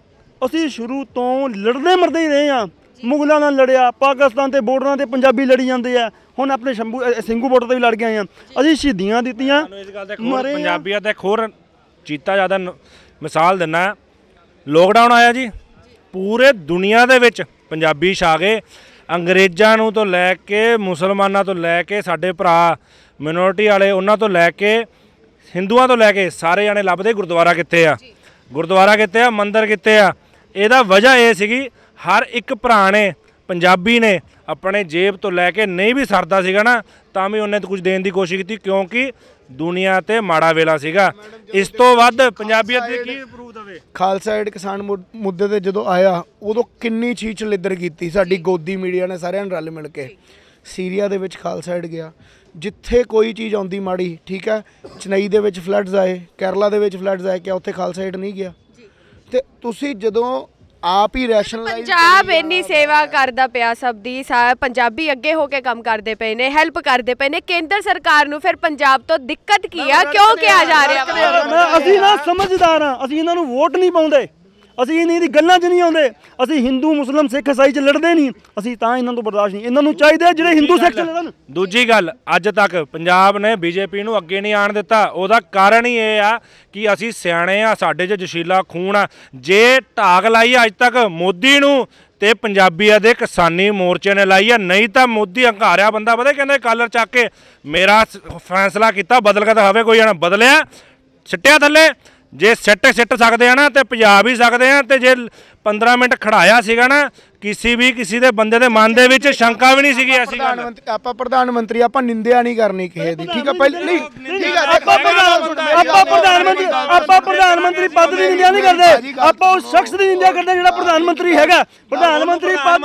ਅਸੀਂ ਸ਼ੁਰੂ ਤੋਂ ਲੜਦੇ ਮਰਦੇ ਹੀ ਰਹੇ ਆ। ਮੁਗਲਾਂ ਨਾਲ ਲੜਿਆ, ਪਾਕਿਸਤਾਨ ਤੇ ਬਾਰਡਰਾਂ ਤੇ ਪੰਜਾਬੀ ਲੜੀ ਜਾਂਦੇ ਆ। ਹੁਣ ਆਪਣੇ ਸ਼ੰਭੂ ਸਿੰਘੂ ਬਾਰਡਰ ਤੇ ਵੀ ਲੜ ਕੇ ਆਏ ਆ। ਅਸੀਂ ਸ਼ਹੀਦੀਆਂ ਦਿੱਤੀਆਂ। ਪੰਜਾਬੀਆਂ ਦਾ ਇੱਕ ਹੋਰ ਚੀਤਾ ਜ਼ਿਆਦਾ ਮਿਸਾਲ ਦਿੰਦਾ, ਲੋਕਡਾਊਨ ਆਇਆ ਜੀ, ਪੂਰੇ ਦੁਨੀਆ ਦੇ ਵਿੱਚ ਪੰਜਾਬੀ ਛਾ ਗਏ। ਅੰਗਰੇਜ਼ਾਂ ਨੂੰ ਤੋਂ ਲੈ ਕੇ ਮੁਸਲਮਾਨਾਂ ਤੋਂ ਲੈ ਕੇ ਸਾਡੇ ਭਰਾ ਮਿਨੋਰਟੀ ਵਾਲੇ, ਉਹਨਾਂ ਤੋਂ ਲੈ ਕੇ ਹਿੰਦੂਆਂ ਤੋਂ ਲੈ ਕੇ ਸਾਰੇ ਜਾਣੇ ਲੱਭਦੇ ਗੁਰਦੁਆਰਾ ਕਿੱਥੇ ਆ, ਗੁਰਦੁਆਰਾ ਕਿੱਥੇ ਆ, ਮੰਦਿਰ ਕਿੱਥੇ ਆ। ਇਹਦਾ ਵਜ੍ਹਾ ਇਹ ਸੀਗੀ ਹਰ ਇੱਕ ਭਰਾ ਨੇ, ਪੰਜਾਬੀ ਨੇ ਆਪਣੇ ਜੇਬ ਤੋਂ ਲੈ ਕੇ, ਨਹੀਂ ਵੀ ਸਰਦਾ ਸੀਗਾ ਨਾ ਤਾਂ ਵੀ ਉਹਨੇ ਕੁਝ ਦੇਣ ਦੀ ਕੋਸ਼ਿਸ਼ ਕੀਤੀ, ਕਿਉਂਕਿ ਦੁਨੀਆ ਤੇ ਮਾੜਾ ਵੇਲਾ ਸੀਗਾ। ਇਸ ਤੋਂ ਵੱਧ ਪੰਜਾਬੀਅਤ ਦੀ ਕੀ ਪ੍ਰੂਫ ਦੇਵੇ? ਖਾਲਸਾ ਏਡ ਕਿਸਾਨ ਮੁੱਦੇ ਤੇ ਜਦੋਂ ਆਇਆ ਉਦੋਂ ਕਿੰਨੀ ਚੀਜ਼ ਲਿੱਦਰ ਕੀਤੀ ਸਾਡੀ ਗੋਦੀ ਮੀਡੀਆ ਨੇ ਸਾਰਿਆਂ ਨੇ ਰਲ ਮਿਲ ਕੇ। ਸੀਰੀਆ ਦੇ ਵਿੱਚ ਖਾਲਸਾ ਏਡ ਗਿਆ, ਜਿੱਥੇ ਕੋਈ ਚੀਜ਼ ਆਉਂਦੀ ਮਾੜੀ, ਠੀਕ ਹੈ, ਚੇਨਈ ਦੇ ਵਿੱਚ ਫਲੱਡਸ ਆਏ, ਕੇਰਲਾ ਦੇ ਵਿੱਚ ਫਲੱਡਸ ਆਏ, ਕਿ ਉੱਥੇ ਖਾਲਸਾ ਏਡ ਨਹੀਂ ਗਿਆ? ਤੇ ਤੁਸੀਂ ਜਦੋਂ ਆਪ ਹੀ ਰੈਸ਼ਨਲਾਈਜ਼, ਪੰਜਾਬ ਇੰਨੀ ਸੇਵਾ ਕਰਦਾ ਪਿਆ ਸਭ ਦੀ, ਪੰਜਾਬੀ ਅੱਗੇ ਹੋ ਕੇ ਕੰਮ ਕਰਦੇ ਪਏ ਨੇ, ਹੈਲਪ ਕਰਦੇ ਪਏ ਨੇ, ਕੇਂਦਰ ਸਰਕਾਰ ਨੂੰ ਫਿਰ ਪੰਜਾਬ ਤੋਂ ਦਿੱਕਤ ਕੀ ਆ? ਕਿਉਂ ਕਿਹਾ ਜਾ ਰਿਹਾ? ਅਸੀਂ ਨਾ ਸਮਝਦਾਰ ਆ, ਅਸੀਂ ਇਹਨਾਂ ਨੂੰ ਵੋਟ ਨਹੀਂ ਪਾਉਂਦੇ, ਅਸੀਂ ਇਹਨਾਂ ਦੀ ਗੱਲਾਂ 'ਚ ਨਹੀਂ ਆਉਂਦੇ। ਅਸੀਂ ਹਿੰਦੂ ਮੁਸਲਮ ਸਿੱਖ ਈਸਾਈ 'ਚ ਲੜਦੇ ਨਹੀਂ, ਅਸੀਂ ਤਾਂ ਇਹਨਾਂ ਤੋਂ ਬਰਦਾਸ਼ਤ ਨਹੀਂ। ਇਹਨਾਂ ਨੂੰ ਚਾਹੀਦਾ ਜਿਹੜੇ ਹਿੰਦੂ ਸਿੱਖ 'ਚ ਲੜਨ। ਦੂਜੀ ਗੱਲ, ਅੱਜ ਤੱਕ ਪੰਜਾਬ ਨੇ ਬੀਜੇਪੀ ਨੂੰ ਅੱਗੇ ਨਹੀਂ ਆਉਣ ਦਿੱਤਾ। ਉਹਦਾ ਕਾਰਨ ਹੀ ਇਹ ਆ ਕਿ ਅਸੀਂ ਸਿਆਣੇ ਆ, ਸਾਡੇ 'ਚ ਜਸ਼ੀਲਾ ਖੂਨ ਆ। ਜੇ ਢਾਕ ਲਾਈ ਅੱਜ ਤੱਕ ਮੋਦੀ ਨੂੰ ਤੇ ਪੰਜਾਬੀਆਂ ਦੇ ਕਿਸਾਨੀ ਮੋਰਚੇ ਨੇ ਲਾਈ ਆ, ਨਹੀਂ ਤਾਂ ਮੋਦੀ ਹੰਕਾਰਿਆ ਬੰਦਾ ਪਤਾ ਕਹਿੰਦੇ ਕਾਲਰ ਚੱਕ ਕੇ ਮੇਰਾ ਫੈਸਲਾ ਕੀਤਾ ਬਦਲ ਕੇ ਦਿਖਾਵੇ, ਕੋਈ ਜਾਣਾ ਬਦਲਿਆ ਸਿੱਟਿਆ ਥੱਲੇ। ਜੇ ਸਿੱਟ ਸਿੱਟ ਸਕਦੇ ਆ ਨਾ ਤੇ ਪੰਜਾਬ ਹੀ ਸਕਦੇ ਆ। ਤੇ ਜੇ ਪੰਦਰਾਂ ਮਿੰਟ ਖੜਾਇਆ ਸੀਗਾ ਨਾ, ਕਿਸੇ ਵੀ ਕਿਸੇ ਦੇ ਬੰਦੇ ਦੇ ਮਨ ਦੇ ਵਿੱਚ ਸ਼ੰਕਾ ਵੀ ਨਹੀਂ ਸੀਗੀ ਐਸੀ ਗੱਲ। ਆਪਾਂ ਪ੍ਰਧਾਨ ਮੰਤਰੀ, ਆਪਾਂ ਨਿੰਦਿਆ ਨਹੀਂ ਕਰਨੀ ਕਿਸੇ ਦੀ, ਠੀਕ ਹੈ? ਪਹਿਲੇ ਨਹੀਂ, ਠੀਕ ਹੈ, ਆਪਾਂ ਪ੍ਰਧਾਨ ਮੰਤਰੀ ਆਪਾਂ ਪ੍ਰਧਾਨ ਮੰਤਰੀ ਪਦ ਦੀ ਨਿੰਦਿਆ ਨਹੀਂ ਕਰਦੇ, ਆਪਾਂ ਉਸ ਸ਼ਖਸ ਦੀ ਨਿੰਦਿਆ ਕਰਦੇ ਜਿਹੜਾ ਪ੍ਰਧਾਨ ਮੰਤਰੀ ਹੈਗਾ। ਪ੍ਰਧਾਨ ਮੰਤਰੀ ਪਦ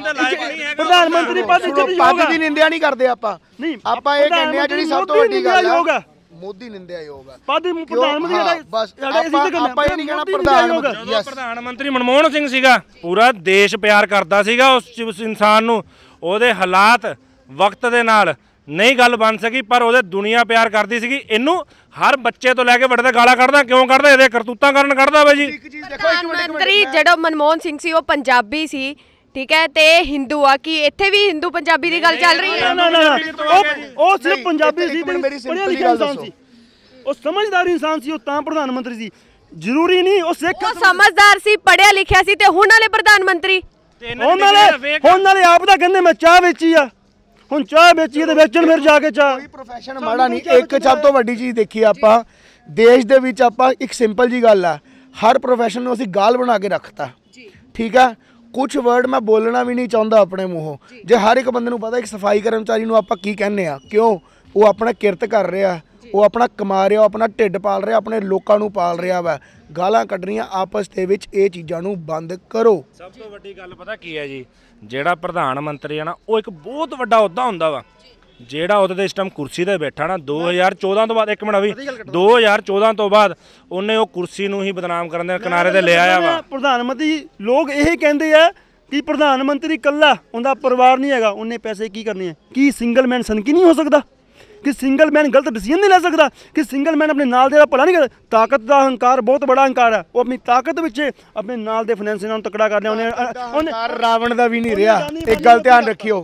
ਪ੍ਰਧਾਨ ਮੰਤਰੀ ਪਦ ਪਦ ਦੀ ਨਿੰਦਿਆ ਨਹੀਂ ਕਰਦੇ ਆਪਾਂ। ਨਹੀਂ, ਆਪਾਂ ਇਹ ਕਹਿੰਦੇ ਆ ਜਿਹੜੀ ਸਭ ਤੋਂ ਵੱਡੀ ਗੱਲ ਆ, ਮੋਦੀ ਨਿੰਦਿਆ ਯੋਗ ਆ। ਪ੍ਰਧਾਨ ਮੰਤਰੀ ਬਸ ਆਪਾਂ ਇਹ ਨਹੀਂ ਕਹਿਣਾ ਪ੍ਰਧਾਨ ਮੰਤਰੀ। ਜਦੋਂ ਪ੍ਰਧਾਨ ਮੰਤਰੀ ਮਨਮੋਹਨ ਸਿੰਘ ਸੀਗਾ, ਪੂਰਾ ਦੇਸ਼ ਪਿਆਰ ਕਰਦਾ ਸੀਗਾ ਉਸ ਇਨਸਾਨ ਨੂੰ। ਉਹਦੇ ਹਾਲਾਤ ਵਕਤ ਦੇ ਨਾਲ ਨਹੀਂ ਗੱਲ ਬਣ ਸਕੀ, ਪਰ ਉਹਦੇ ਦੁਨੀਆ ਪਿਆਰ ਕਰਦੀ ਸੀਗੀ। ਇਹਨੂੰ ਹਰ ਬੱਚੇ ਤੋਂ ਲੈ ਕੇ ਵੱਡੇ ਤੱਕ ਗਾਲਾਂ ਕੱਢਦਾ, ਕਿਉਂ ਕੱਢਦਾ? ਇਹਦੇ ਕਰਤੂਤਾਂ ਕਾਰਨ ਕੱਢਦਾ ਵਾ ਜੀ। ਪ੍ਰਧਾਨ ਮੰਤਰੀ ਜਿਹੜਾ ਮਨਮੋਹਨ ਸਿੰਘ ਸੀ ਉਹ ਪੰਜਾਬੀ ਸੀ, ਠੀਕ ਹੈ, ਤੇ ਹਿੰਦੂ ਆ। ਕਿ ਇੱਥੇ ਵੀ ਹਿੰਦੂ ਪੰਜਾਬੀ ਦੀ ਗੱਲ ਚੱਲ ਰਹੀ ਹੈ? ਨਾ ਨਾ ਨਾ, ਉਹ ਉਹ ਸਿਰਫ ਪੰਜਾਬੀ ਸੀ, ਪੜ੍ਹਿਆ ਲਿਖਿਆ ਇਨਸਾਨ ਸੀ, ਉਹ ਸਮਝਦਾਰ ਇਨਸਾਨ ਸੀ, ਉਹ ਤਾਂ ਪ੍ਰਧਾਨ ਮੰਤਰੀ ਸੀ। ਜ਼ਰੂਰੀ ਨਹੀਂ ਉਹ ਸਿੱਖ, ਉਹ ਸਮਝਦਾਰ ਸੀ, ਪੜ੍ਹਿਆ ਲਿਖਿਆ ਸੀ, ਤੇ ਹੁਣ ਵਾਲੇ ਪ੍ਰਧਾਨ ਮੰਤਰੀ ਹੁਣ ਵਾਲੇ ਹੁਣ ਵਾਲੇ ਆਪ ਤਾਂ ਕਹਿੰਦੇ ਮੈਂ ਚਾਹ ਵੇਚੀ ਆ। ਹੁਣ ਚਾਹ ਵੇਚੀ ਤੇ ਵੇਚਣ ਫਿਰ ਜਾ ਕੇ ਚਾਹ। ਕੋਈ ਪ੍ਰੋਫੈਸ਼ਨ ਮਾੜਾ ਨਹੀਂ। ਇੱਕ ਸਭ ਤੋਂ ਵੱਡੀ ਚੀਜ਼ ਦੇਖੀ ਆਪਾਂ ਦੇਸ਼ ਦੇ ਵਿੱਚ, ਆਪਾਂ ਇੱਕ ਸਿੰਪਲ ਜੀ ਗੱਲ ਆ, ਹਰ ਪ੍ਰੋਫੈਸ਼ਨ ਨੂੰ ਅਸੀਂ ਗਾਲ ਬਣਾ ਕੇ ਰੱਖਤਾ, ਠੀਕ ਆ? ਕੁਝ ਵਰਡ ਮੈਂ ਬੋਲਣਾ ਵੀ ਨਹੀਂ ਚਾਹੁੰਦਾ ਆਪਣੇ ਮੂੰਹੋਂ। ਜੇ ਹਰ ਇੱਕ ਬੰਦੇ ਨੂੰ ਪਤਾ ਇੱਕ ਸਫਾਈ ਕਰਮਚਾਰੀ ਨੂੰ ਆਪਾਂ ਕੀ ਕਹਿੰਦੇ ਆ, ਕਿਉਂ? ਉਹ ਆਪਣਾ ਕਿਰਤ ਕਰ ਰਿਹਾ, ਉਹ ਆਪਣਾ ਕਮਾ ਰਿਹਾ, ਆਪਣਾ ਢਿੱਡ ਪਾਲ ਰਿਹਾ, ਆਪਣੇ ਲੋਕਾਂ ਨੂੰ ਪਾਲ ਰਿਹਾ ਵਾ। ਗਾਲਾਂ ਕੱਢਣੀਆਂ ਆਪਸ ਦੇ ਵਿੱਚ, ਇਹ ਚੀਜ਼ਾਂ ਨੂੰ ਬੰਦ ਕਰੋ। ਸਭ ਤੋਂ ਵੱਡੀ ਗੱਲ ਪਤਾ ਕੀ ਹੈ ਜੀ, ਜਿਹੜਾ ਪ੍ਰਧਾਨ ਮੰਤਰੀ ਆ ਨਾ, ਉਹ ਇੱਕ ਬਹੁਤ ਵੱਡਾ ਅਹੁਦਾ ਹੁੰਦਾ ਵਾ। ਜਿਹੜਾ ਉਹਦੇ ਤੇ ਇਸ ਟਾਈਮ ਕੁਰਸੀ ਤੇ ਬੈਠਾ ਨਾ, ਦੋ ਹਜ਼ਾਰ ਚੌਦਾਂ ਤੋਂ ਬਾਅਦ, ਇੱਕ ਮਿੰਟ ਵੀ ਦੋ ਹਜ਼ਾਰ ਚੌਦਾਂ ਤੋਂ ਬਾਅਦ ਉਹਨੇ ਉਹ ਕੁਰਸੀ ਨੂੰ ਹੀ ਬਦਨਾਮ ਕਰਨ ਦੇ ਕਿਨਾਰੇ ਤੇ ਲੈ ਆਇਆ ਵਾ। ਪ੍ਰਧਾਨ ਮੰਤਰੀ ਲੋਕ ਇਹ ਕਹਿੰਦੇ ਆ ਕਿ ਪ੍ਰਧਾਨ ਮੰਤਰੀ ਇਕੱਲਾ, ਉਹਦਾ ਪਰਿਵਾਰ ਨਹੀਂ ਹੈਗਾ, ਉਹਨੇ ਪੈਸੇ ਕੀ ਕਰਨੇ ਆ? ਕੀ ਸਿੰਗਲ ਮੈਨ ਸਨਕੀ ਨਹੀਂ ਹੋ ਸਕਦਾ? ਕਿ ਸਿੰਗਲ ਮੈਨ ਗਲਤ ਡਿਸੀਜਨ ਨਹੀਂ ਲੈ ਸਕਦਾ? ਕਿ ਸਿੰਗਲ ਮੈਨ ਆਪਣੇ ਨਾਲ ਦੇ ਦਾ ਭਲਾ ਨਹੀਂ ਕਰਦਾ? ਤਾਕਤ ਦਾ ਹੰਕਾਰ ਬਹੁਤ ਬੜਾ ਹੰਕਾਰ ਹੈ। ਉਹ ਆਪਣੀ ਤਾਕਤ ਵਿੱਚ ਆਪਣੇ ਨਾਲ ਦੇ ਫਾਈਨੈਂਸ ਨੂੰ ਤਕੜਾ ਕਰ ਲਿਆ ਉਹਨੇ। ਰਾਵਣ ਦਾ ਵੀ ਨਹੀਂ ਰਿਹਾ। ਇੱਕ ਗੱਲ ਧਿਆਨ ਰੱਖਿਓ,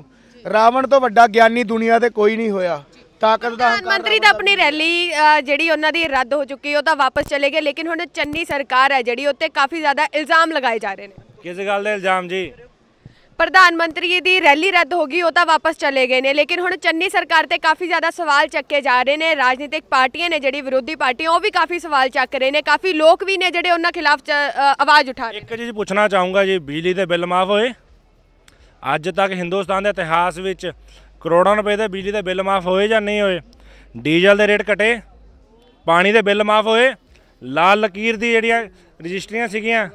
ਰਾਵਣ ਤੋਂ ਵੱਡਾ ਗਿਆਨੀ ਦੁਨੀਆ ਤੇ ਕੋਈ ਨਹੀਂ ਹੋਇਆ। ਤਾਕਤ ਦਾ ਪ੍ਰਧਾਨ ਮੰਤਰੀ ਤਾਂ ਆਪਣੀ ਰੈਲੀ ਅ, ਜਿਹੜੀ ਉਹਨਾਂ ਦੀ ਰੱਦ ਹੋ ਚੁੱਕੀ ਉਹ ਤਾਂ ਵਾਪਸ ਚਲੇ ਗਏ, ਲੇਕਿਨ ਹੁਣ ਚੰਨੀ ਸਰਕਾਰ ਹੈ ਜਿਹੜੀ ਉੱਤੇ ਕਾਫੀ ਜ਼ਿਆਦਾ ਇਲਜ਼ਾਮ ਲਗਾਏ ਜਾ ਰਹੇ ਨੇ। ਕਿਸ ਗੱਲ ਦੇ ਇਲਜ਼ਾਮ ਜੀ? ਪ੍ਰਧਾਨ ਮੰਤਰੀ ਦੀ ਰੈਲੀ ਰੱਦ ਹੋ ਗਈ, ਉਹ ਤਾਂ ਵਾਪਸ ਚਲੇ ਗਏ ਨੇ, ਲੇਕਿਨ ਹੁਣ ਚੰਨੀ ਸਰਕਾਰ ਤੇ ਕਾਫੀ ਜ਼ਿਆਦਾ ਸਵਾਲ ਚੱਕੇ ਜਾ ਰਹੇ ਨੇ। ਰਾਜਨੀਤਿਕ ਪਾਰਟੀਆਂ ਨੇ ਜਿਹੜੀ ਵਿਰੋਧੀ ਪਾਰਟੀਆਂ ਉਹ ਵੀ ਕਾਫੀ ਸਵਾਲ ਚੱਕ ਰਹੇ ਨੇ, ਕਾਫੀ ਲੋਕ ਵੀ ਨੇ ਜਿਹੜੇ ਉਹਨਾਂ ਖਿਲਾਫ ਚ- ਅ, ਆਵਾਜ਼ ਉਠਾ ਰਹੇ। ਇੱਕ ਚੀਜ਼ ਪੁੱਛਣਾ ਚਾਹੂੰਗਾ ਜੀ, ਬਿਜਲੀ ਦੇ ਬਿੱਲ ਮਾਫ ਹੋਏ? ਅੱਜ ਤੱਕ ਹਿੰਦੁਸਤਾਨ ਦੇ ਇਤਿਹਾਸ ਵਿੱਚ ਕਰੋੜਾਂ ਰੁਪਏ ਦੇ ਬਿਜਲੀ ਦੇ ਬਿੱਲ ਮਾਫ ਹੋਏ ਜਾਂ ਨਹੀਂ ਹੋਏ? ਡੀਜ਼ਲ ਦੇ ਰੇਟ ਘਟੇ, ਪਾਣੀ ਦੇ ਬਿੱਲ ਮਾਫ ਹੋਏ, ਲਾਲ ਲਕੀਰ ਦੀ ਜਿਹੜੀਆਂ ਰਜਿਸਟਰੀਆਂ ਸੀਗੀਆਂ,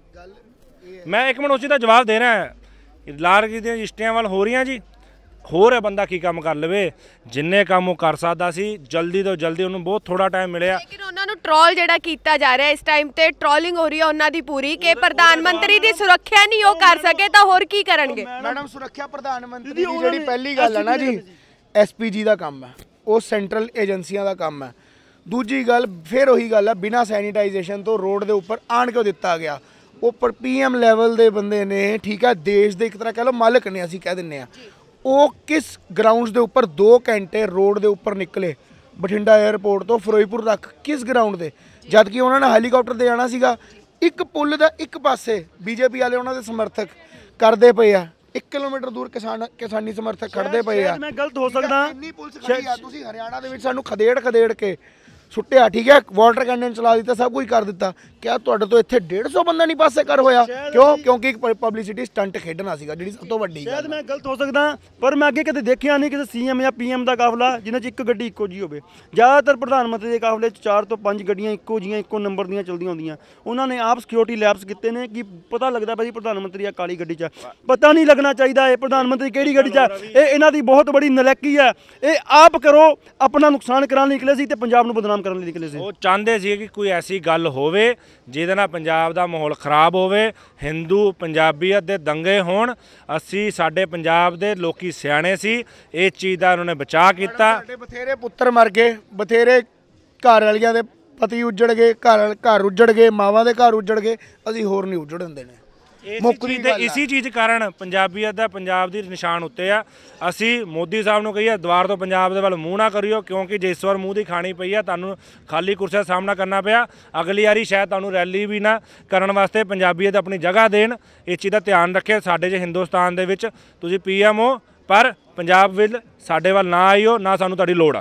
ਮੈਂ ਇੱਕ ਮਿੰਟ ਉਸੇ ਦਾ ਜਵਾਬ ਦੇ ਰਿਹਾ। ਲਾਲ ਲਕੀਰ ਦੀਆਂ ਰਜਿਸਟਰੀਆਂ ਵੱਲ ਹੋ ਰਹੀਆਂ ਜੀ, ਹੋਰ ਹੈ ਬੰਦਾ ਕੀ ਕੰਮ ਕਰ ਲਵੇ? ਜਿੰਨੇ ਕੰਮ ਉਹ ਕਰ ਸਕਦਾ ਸੀ ਜਲਦੀ ਤੋਂ ਜਲਦੀ, ਉਹਨੂੰ ਬਹੁਤ ਥੋੜਾ ਟਾਈਮ ਮਿਲਿਆ। ਲੇਕਿਨ ਉਹਨਾਂ ਨੂੰ ਟ੍ਰੋਲ ਜਿਹੜਾ ਕੀਤਾ ਜਾ ਰਿਹਾ ਇਸ ਟਾਈਮ ਤੇ, ਟ੍ਰੋਲਿੰਗ ਹੋ ਰਹੀ ਹੈ ਉਹਨਾਂ ਦੀ ਪੂਰੀ ਕਿ ਪ੍ਰਧਾਨ ਮੰਤਰੀ ਦੀ ਸੁਰੱਖਿਆ ਨਹੀਂ ਉਹ ਕਰ ਸਕੇ ਤਾਂ ਹੋਰ ਕੀ ਕਰਨਗੇ? ਮੈਡਮ ਸੁਰੱਖਿਆ ਪ੍ਰਧਾਨ ਮੰਤਰੀ ਦੀ ਜਿਹੜੀ ਪਹਿਲੀ ਗੱਲ ਹੈ ਨਾ ਜੀ, ਐਸਪੀਜੀ ਦਾ ਕੰਮ ਹੈ, ਉਹ ਸੈਂਟਰਲ ਏਜੰਸੀਆਂ ਦਾ ਕੰਮ ਹੈ। ਦੂਜੀ ਗੱਲ ਫਿਰ ਉਹੀ ਗੱਲ ਹੈ, ਬਿਨਾਂ ਸੈਨੀਟਾਈਜੇਸ਼ਨ ਤੋਂ ਰੋਡ ਦੇ ਉੱਪਰ ਆਣ ਕਿਉਂ ਦਿੱਤਾ ਗਿਆ? ਉੱਪਰ ਪੀਐਮ ਲੈਵਲ ਦੇ ਬੰਦੇ ਨੇ, ਠੀਕ ਹੈ, ਦੇਸ਼ ਦੇ ਇੱਕ ਤਰ੍ਹਾਂ ਕਹਿ ਲਓ ਮਾਲਕ ਨੇ, ਅਸੀਂ ਕਹਿ ਦਿੰਦੇ ਆ, ਉਹ ਕਿਸ ਗਰਾਊਂਡਸ ਦੇ ਉੱਪਰ ਦੋ ਘੰਟੇ ਰੋਡ ਦੇ ਉੱਪਰ ਨਿਕਲੇ ਬਠਿੰਡਾ 에ਅਰਪੋਰਟ ਤੋਂ ਫਿਰੋਜ਼ਪੁਰ ਤੱਕ? ਕਿਸ ਗਰਾਊਂਡ ਤੇ? ਜਦ ਕਿ ਉਹਨਾਂ ਨੇ ਹੈਲੀਕਾਪਟਰ ਤੇ ਜਾਣਾ ਸੀਗਾ। ਇੱਕ ਪੁਲ ਦਾ ਇੱਕ ਪਾਸੇ ਬੀਜੇਪੀ ਵਾਲੇ ਉਹਨਾਂ ਦੇ ਸਮਰਥਕ ਕਰਦੇ ਪਏ ਆ, ਇੱਕ ਕਿਲੋਮੀਟਰ ਦੂਰ ਕਿਸਾਨ ਕਿਸਾਨੀ ਸਮਰਥਕ ਖੜਦੇ ਪਏ ਆ। ਮੈਂ ਗਲਤ ਹੋ ਸਕਦਾ, ਇੰਨੀ ਪੁਲਿਸ ਖੜੀ ਆ, ਤੁਸੀਂ ਹਰਿਆਣਾ ਦੇ ਵਿੱਚ ਸਾਨੂੰ ਖਦੇੜ ਖਦੇੜ ਕੇ ਸੁੱਟਿਆ, ਠੀਕ ਹੈ, ਵਾਟਰ ਕੈਨਨ ਚਲਾ ਦਿੱਤਾ, ਸਭ ਕੁਝ ਕਰ ਦਿੱਤਾ। ਕਿਆ ਤੁਹਾਡੇ ਤੋਂ ਇੱਥੇ ਡੇਢ ਸੌ ਬੰਦਾ ਨਹੀਂ ਪਾਸੇ ਕਰ ਹੋਇਆ? ਕਿਉਂ? ਕਿਉਂਕਿ ਇੱਕ ਪਬਲਿਸਿਟੀ ਸਟੰਟ ਖੇਡਣਾ ਸੀਗਾ, ਜਿਹੜੀ ਸਭ ਤੋਂ ਵੱਡੀ ਸ਼ਾਇਦ ਗੱਲ। ਮੈਂ ਗਲਤ ਹੋ ਸਕਦਾ, ਪਰ ਮੈਂ ਅੱਗੇ ਕਦੇ ਦੇਖਿਆ ਨਹੀਂ ਕਿਸੇ ਸੀਐਮ ਜਾਂ ਪੀਐਮ ਦਾ ਕਾਫਲਾ ਜਿਹਨਾਂ 'ਚ ਇੱਕ ਗੱਡੀ ਇੱਕੋ ਜੀ ਹੋਵੇ। ਜ਼ਿਆਦਾਤਰ ਪ੍ਰਧਾਨ ਮੰਤਰੀ ਦੇ ਕਾਫਲੇ 'ਚ ਚਾਰ ਤੋਂ ਪੰਜ ਗੱਡੀਆਂ ਇੱਕੋ ਜੀਆਂ ਇੱਕੋ ਨੰਬਰ ਦੀਆਂ ਚੱਲਦੀਆਂ ਹੁੰਦੀਆਂ। ਉਹਨਾਂ ਨੇ ਆਪ ਸਿਕਿਉਰਿਟੀ ਲੈਬਸ ਕੀਤੇ ਨੇ ਕਿ ਪਤਾ ਲੱਗਦਾ ਭਾਜੀ ਪ੍ਰਧਾਨ ਮੰਤਰੀ ਆ ਕਾਲੀ ਗੱਡੀ 'ਚ, ਪਤਾ ਨਹੀਂ ਲੱਗਣਾ ਚਾਹੀਦਾ ਇਹ ਪ੍ਰਧਾਨ ਮੰਤਰੀ ਕਿਹੜੀ ਗੱਡੀ 'ਚ ਆ। ਇਹ ਇਹਨਾਂ ਦੀ ਬਹੁਤ ਬੜੀ ਨਲਾਇਕੀ ਹੈ। ਇਹ ਆਪ ਕਰੋ, ਆਪਣਾ ਨੁਕਸਾਨ ਕਰਾਉਣ ਲਈ ਨਿਕਲੇ ਸੀ ਤੇ ਪੰਜਾਬ ਨੂੰ ਬਦਨਾਮ ਕਰਨ ਲਈ ਨਿਕਲੇ ਸੀ। ਉਹ ਚਾਹੁੰਦੇ ਸੀ ਕਿ ਕੋਈ ਐਸੀ ਗੱਲ ਹੋਵੇ ਜਿਹਦੇ ਨਾਲ ਪੰਜਾਬ ਦਾ ਮਾਹੌਲ ਖਰਾਬ ਹੋਵੇ, ਹਿੰਦੂ ਪੰਜਾਬੀਅਤ ਦੇ ਦੰਗੇ ਹੋਣ। ਅਸੀਂ ਸਾਡੇ ਪੰਜਾਬ ਦੇ ਲੋਕੀ ਸਿਆਣੇ ਸੀ, ਇਹ ਚੀਜ਼ ਦਾ ਉਹਨਾਂ ਨੇ ਬਚਾਅ ਕੀਤਾ। ਸਾਡੇ ਬਥੇਰੇ ਪੁੱਤਰ ਮਰ ਗਏ, ਬਥੇਰੇ ਘਰ ਵਾਲੀਆਂ ਦੇ ਪਤੀ ਉੱਜੜ ਗਏ, ਘਰ ਘਰ ਉੱਜੜ ਗਏ, ਮਾਵਾਂ ਦੇ ਘਰ ਉੱਜੜ ਗਏ, ਅਸੀਂ ਹੋਰ ਨਹੀਂ ਉੱਜੜਨ ਦੇਣੇ। ਮੁੱਕਦੀ ਤੇ ਇਸੀ ਚੀਜ਼ ਕਾਰਨ ਪੰਜਾਬੀਅਤ ਦਾ ਪੰਜਾਬ ਦੀ ਨਿਸ਼ਾਨ ਉੱਤੇ ਆ। ਅਸੀਂ ਮੋਦੀ ਸਾਹਿਬ ਨੂੰ ਕਹੀਏ ਦੁਬਾਰ ਤੋਂ ਪੰਜਾਬ ਦੇ ਵੱਲ ਮੂੰਹ ਨਾ ਕਰਿਓ, ਕਿਉਂਕਿ ਜਿਸ ਵਾਰ ਮੂੰਹ ਦੀ ਖਾਣੀ ਪਈ ਆ, ਤੁਹਾਨੂੰ ਖਾਲੀ ਕੁਰਸੀ ਦਾ ਸਾਹਮਣਾ ਕਰਨਾ ਪਿਆ। ਅਗਲੀ ਵਾਰੀ ਸ਼ਾਇਦ ਤੁਹਾਨੂੰ ਰੈਲੀ ਵੀ ਨਾ ਕਰਨ ਵਾਸਤੇ ਪੰਜਾਬੀਅਤ ਆਪਣੀ ਜਗ੍ਹਾ ਦੇਣ। ਇਸ ਚੀਜ਼ ਦਾ ਧਿਆਨ ਰੱਖਿਓ। ਸਾਡੇ ਜੇ ਹਿੰਦੁਸਤਾਨ ਦੇ ਵਿੱਚ ਤੁਸੀਂ ਪੀਐਮ ਹੋ, ਪਰ ਪੰਜਾਬ ਵਿੱਚ ਸਾਡੇ ਵੱਲ ਨਾ ਆਈਓ, ਨਾ ਸਾਨੂੰ ਤੁਹਾਡੀ ਲੋੜ ਆ।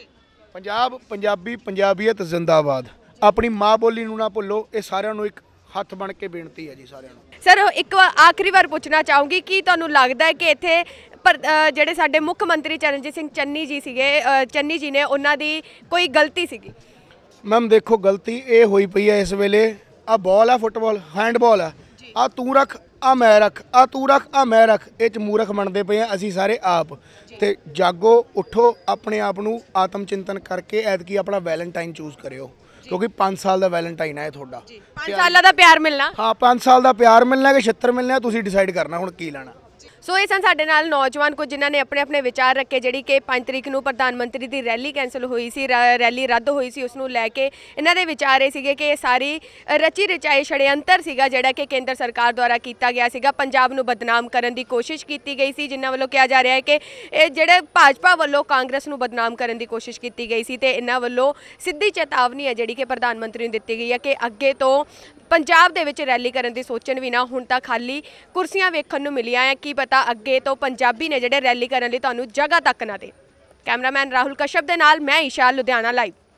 ਪੰਜਾਬ ਪੰਜਾਬੀ ਪੰਜਾਬੀਅਤ ਜ਼ਿੰਦਾਬਾਦ। ਆਪਣੀ ਮਾਂ ਬੋਲੀ ਨੂੰ ਨਾ ਭੁੱਲੋ। ਇਹ ਸਾਰਿਆਂ ਨੂੰ ਇੱਕ ਹੱਥ ਬਣ ਕੇ ਬੇਨਤੀ ਹੈ ਜੀ ਸਾਰਿਆਂ ਨੂੰ। ਸਰ ਇੱਕ ਵਾਰ ਆਖਰੀ ਵਾਰ ਪੁੱਛਣਾ ਚਾਹੂੰਗੀ ਕਿ ਤੁਹਾਨੂੰ ਲੱਗਦਾ ਹੈ ਕਿ ਇੱਥੇ ਪਰ ਅ, ਜਿਹੜੇ ਸਾਡੇ ਮੁੱਖ ਮੰਤਰੀ ਚਰਨਜੀਤ ਸਿੰਘ ਚੰਨੀ ਜੀ ਸੀਗੇ, ਅ, ਚੰਨੀ ਜੀ ਨੇ, ਉਹਨਾਂ ਦੀ ਕੋਈ ਗਲਤੀ ਸੀਗੀ? ਮੈਮ ਦੇਖੋ, ਗਲਤੀ ਇਹ ਹੋਈ ਪਈ ਹੈ ਇਸ ਵੇਲੇ, ਆ ਬਾਲ ਆ, ਫੁੱਟਬਾਲ, ਹੈਂਡਬਾਲ ਆ, ਆ ਤੂੰ ਰੱਖ, ਆ ਮੈਂ ਰੱਖ, ਆ ਤੂੰ ਰੱਖ, ਆ ਮੈਂ ਰੱਖ, ਇਹ ਚ ਮੂਰਖ ਬਣਦੇ ਪਏ ਆ ਅਸੀਂ ਸਾਰੇ ਆਪ। ਤੇ ਜਾਗੋ, ਉੱਠੋ, ਆਪਣੇ ਆਪ ਨੂੰ ਆਤਮ ਚਿੰਤਨ ਕਰਕੇ ਐਤਕੀ ਆਪਣਾ ਵੈਲੈਂਟਾਈਨ ਚੂਜ਼ ਕਰਿਓ, ਕਿਉਂਕਿ ਪੰਜ ਸਾਲ ਦਾ ਵੈਲੈਂਟਾਈਨ ਹੈ ਤੁਹਾਡਾ। ਪੰਜ ਸਾਲਾਂ ਦਾ ਪਿਆਰ ਮਿਲਣਾ। ਹਾਂ, ਪੰਜ ਸਾਲ ਦਾ ਪਿਆਰ ਮਿਲਣਾ ਕਿ ਛਿੱਤਰ ਮਿਲਣਾ, ਤੁਸੀਂ ਡਿਸਾਈਡ ਕਰਨਾ ਹੁਣ ਕੀ ਲੈਣਾ। ਸੋ ਇਹ ਸਨ ਸਾਡੇ ਨਾਲ ਨੌਜਵਾਨ ਕੁਝ ਜਿਨ੍ਹਾਂ ਨੇ ਆਪਣੇ ਆਪਣੇ ਵਿਚਾਰ ਰੱਖੇ, ਜਿਹੜੀ ਕਿ ਪੰਜ ਤਰੀਕ ਨੂੰ ਪ੍ਰਧਾਨ ਮੰਤਰੀ ਦੀ ਰੈਲੀ ਕੈਂਸਲ ਹੋਈ ਸੀ, ਰ- ਰੈਲੀ ਰੱਦ ਹੋਈ ਸੀ, ਉਸ ਨੂੰ ਲੈ ਕੇ ਇਹਨਾਂ ਦੇ ਵਿਚਾਰ ਇਹ ਸੀਗੇ ਕਿ ਇਹ ਸਾਰੀ ਰਚੀ ਰਚਾਈ ਛੜਯੰਤਰ ਸੀਗਾ ਜਿਹੜਾ ਕਿ ਕੇਂਦਰ ਸਰਕਾਰ ਦੁਆਰਾ ਕੀਤਾ ਗਿਆ ਸੀਗਾ। ਪੰਜਾਬ ਨੂੰ ਬਦਨਾਮ ਕਰਨ ਦੀ ਕੋਸ਼ਿਸ਼ ਕੀਤੀ ਗਈ ਸੀ, ਜਿਨ੍ਹਾਂ ਵੱਲੋਂ ਕਿਹਾ ਜਾ ਰਿਹਾ ਹੈ ਕਿ ਇਹ ਜਿਹੜੇ ਭਾਜਪਾ ਵੱਲੋਂ ਕਾਂਗਰਸ ਨੂੰ ਬਦਨਾਮ ਕਰਨ ਦੀ ਕੋਸ਼ਿਸ਼ ਕੀਤੀ ਗਈ ਸੀ, ਤੇ ਇਹਨਾਂ ਵੱਲੋਂ ਸਿੱਧੀ ਚੇਤਾਵਨੀ ਹੈ ਜਿਹੜੀ ਕਿ ਪ੍ਰਧਾਨ ਮੰਤਰੀ ਨੂੰ ਦਿੱਤੀ ਗਈ ਹੈ ਕਿ ਅੱਗੇ ਤੋਂ ਪੰਜਾਬ ਦੇ ਵਿੱਚ ਰੈਲੀ ਕਰਨ ਦੀ ਸੋਚਣ ਵੀ ਨਾ। ਹੁਣ ਤਾਂ ਖਾਲੀ ਕੁਰਸੀਆਂ ਵੇਖਣ ਨੂੰ ਮਿਲੀਆਂ ਹੈ, ਕੀ ਪਤਾ ਅੱਗੇ ਤੋਂ ਪੰਜਾਬੀ ਨੇ ਜਿਹੜੇ ਰੈਲੀ ਕਰਨ ਲਈ ਤੁਹਾਨੂੰ ਜਗ੍ਹਾ ਤੱਕ ਨਾ ਦੇ। ਕੈਮਰਾਮੈਨ ਰਾਹੁਲ ਕਸ਼ਪ ਦੇ ਨਾਲ ਮੈਂ ਈਸ਼ਾ, ਲੁਧਿਆਣਾ ਲਾਈਵ।